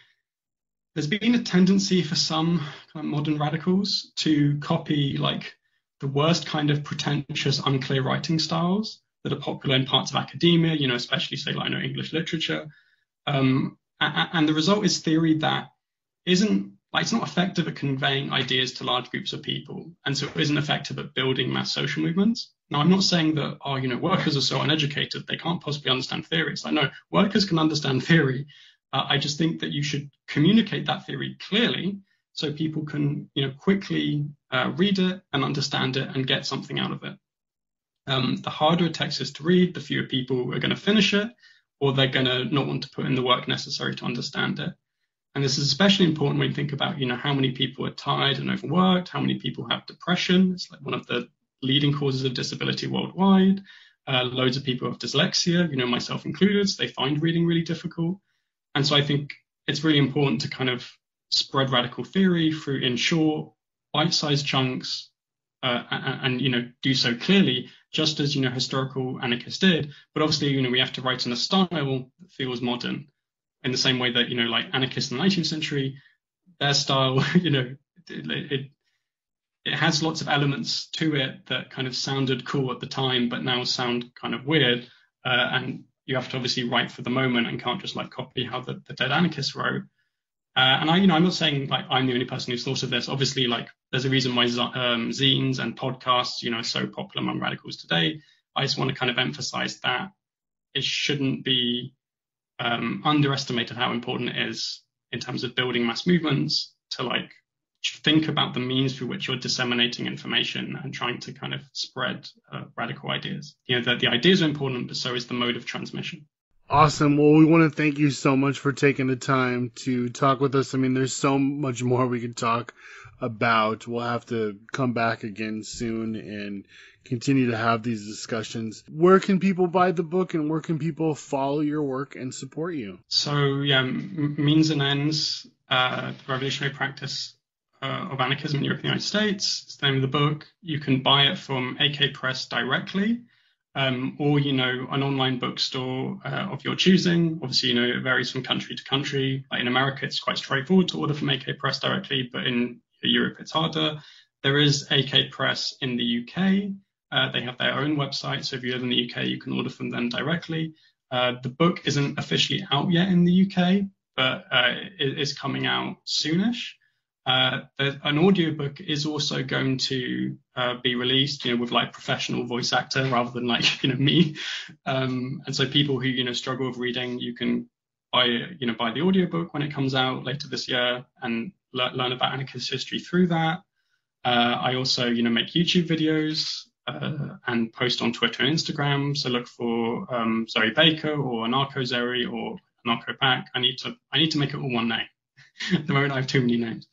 there's been a tendency for some kind of modern radicals to copy like the worst kind of pretentious, unclear writing styles that are popular in parts of academia, you know, especially say like, you know, English literature. Um, and, and the result is theory that isn't Like, it's not effective at conveying ideas to large groups of people, and so it isn't effective at building mass social movements. Now, I'm not saying that, oh, you know, workers are so uneducated, they can't possibly understand theory. It's like, no, workers can understand theory. Uh, I just think that you should communicate that theory clearly so people can, you know, quickly uh, read it and understand it and get something out of it. Um, the harder a text is to read, the fewer people are going to finish it, or they're going to not want to put in the work necessary to understand it. And this is especially important when you think about, you know, how many people are tired and overworked, how many people have depression. It's like one of the leading causes of disability worldwide. Uh, loads of people have dyslexia, you know, myself included, so they find reading really difficult. And so I think it's really important to kind of spread radical theory through in short, bite-sized chunks, uh, and, and, you know, do so clearly, just as, you know, historical anarchists did. But obviously, you know, we have to write in a style that feels modern, in the same way that, you know, like anarchists in the nineteenth century, their style, you know, it, it it has lots of elements to it that kind of sounded cool at the time, but now sound kind of weird. Uh, and you have to obviously write for the moment and can't just like copy how the, the dead anarchists wrote. Uh, and I, you know, I'm not saying like I'm the only person who's thought of this. Obviously, like there's a reason why um, zines and podcasts, you know, are so popular among radicals today. I just want to kind of emphasize that it shouldn't be um, underestimated how important it is in terms of building mass movements to like think about the means through which you're disseminating information and trying to kind of spread uh, radical ideas. You know, that the ideas are important, but so is the mode of transmission. Awesome. Well, we want to thank you so much for taking the time to talk with us. I mean, there's so much more we could talk about. We'll have to come back again soon and continue to have these discussions. Where can people buy the book, and where can people follow your work and support you? So, yeah, Means and Ends, uh, the Revolutionary Practice uh, of Anarchism in Europe and the United States. It's the name of the book. You can buy it from A K Press directly. Um, or, you know, an online bookstore uh, of your choosing. Obviously, you know, it varies from country to country. Like in America, it's quite straightforward to order from A K Press directly, but in Europe, it's harder. There is A K Press in the U K. Uh, they have their own website, so if you live in the U K, you can order from them directly. Uh, the book isn't officially out yet in the U K, but uh, it is coming out soonish. Uh, an audiobook is also going to uh, be released, you know, with like professional voice actor rather than like, you know, me. Um, and so people who, you know, struggle with reading, you can buy, you know, buy the audiobook when it comes out later this year and le- learn about anarchist history through that. Uh, I also, you know, make YouTube videos uh, and post on Twitter and Instagram. So look for um, Zoe Baker or Anarcho Zoe or Anarcho Pack. I need to, I need to make it all one name. At the moment, I have too many names.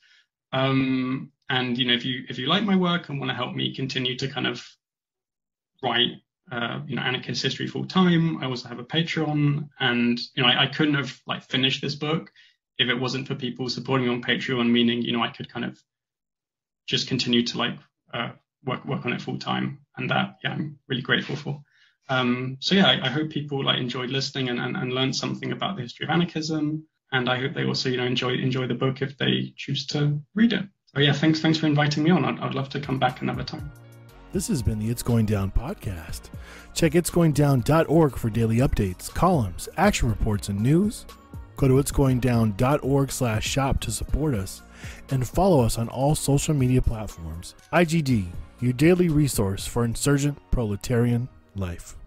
Um, and, you know, if you if you like my work and want to help me continue to kind of write, uh, you know, anarchist history full time, I also have a Patreon. And, you know, I, I couldn't have like finished this book if it wasn't for people supporting me on Patreon, meaning, you know, I could kind of just continue to like uh, work work on it full time. And that, yeah, I'm really grateful for. Um, so, yeah, I, I hope people like enjoyed listening and, and, and learned something about the history of anarchism. And I hope they also, you know, enjoy enjoy the book if they choose to read it. So yeah, thanks thanks for inviting me on. I'd, I'd love to come back another time. This has been the It's Going Down podcast. Check its going down dot org for daily updates, columns, action reports, and news. Go to its going down dot org slash shop to support us, and follow us on all social media platforms. I G D, your daily resource for insurgent proletarian life.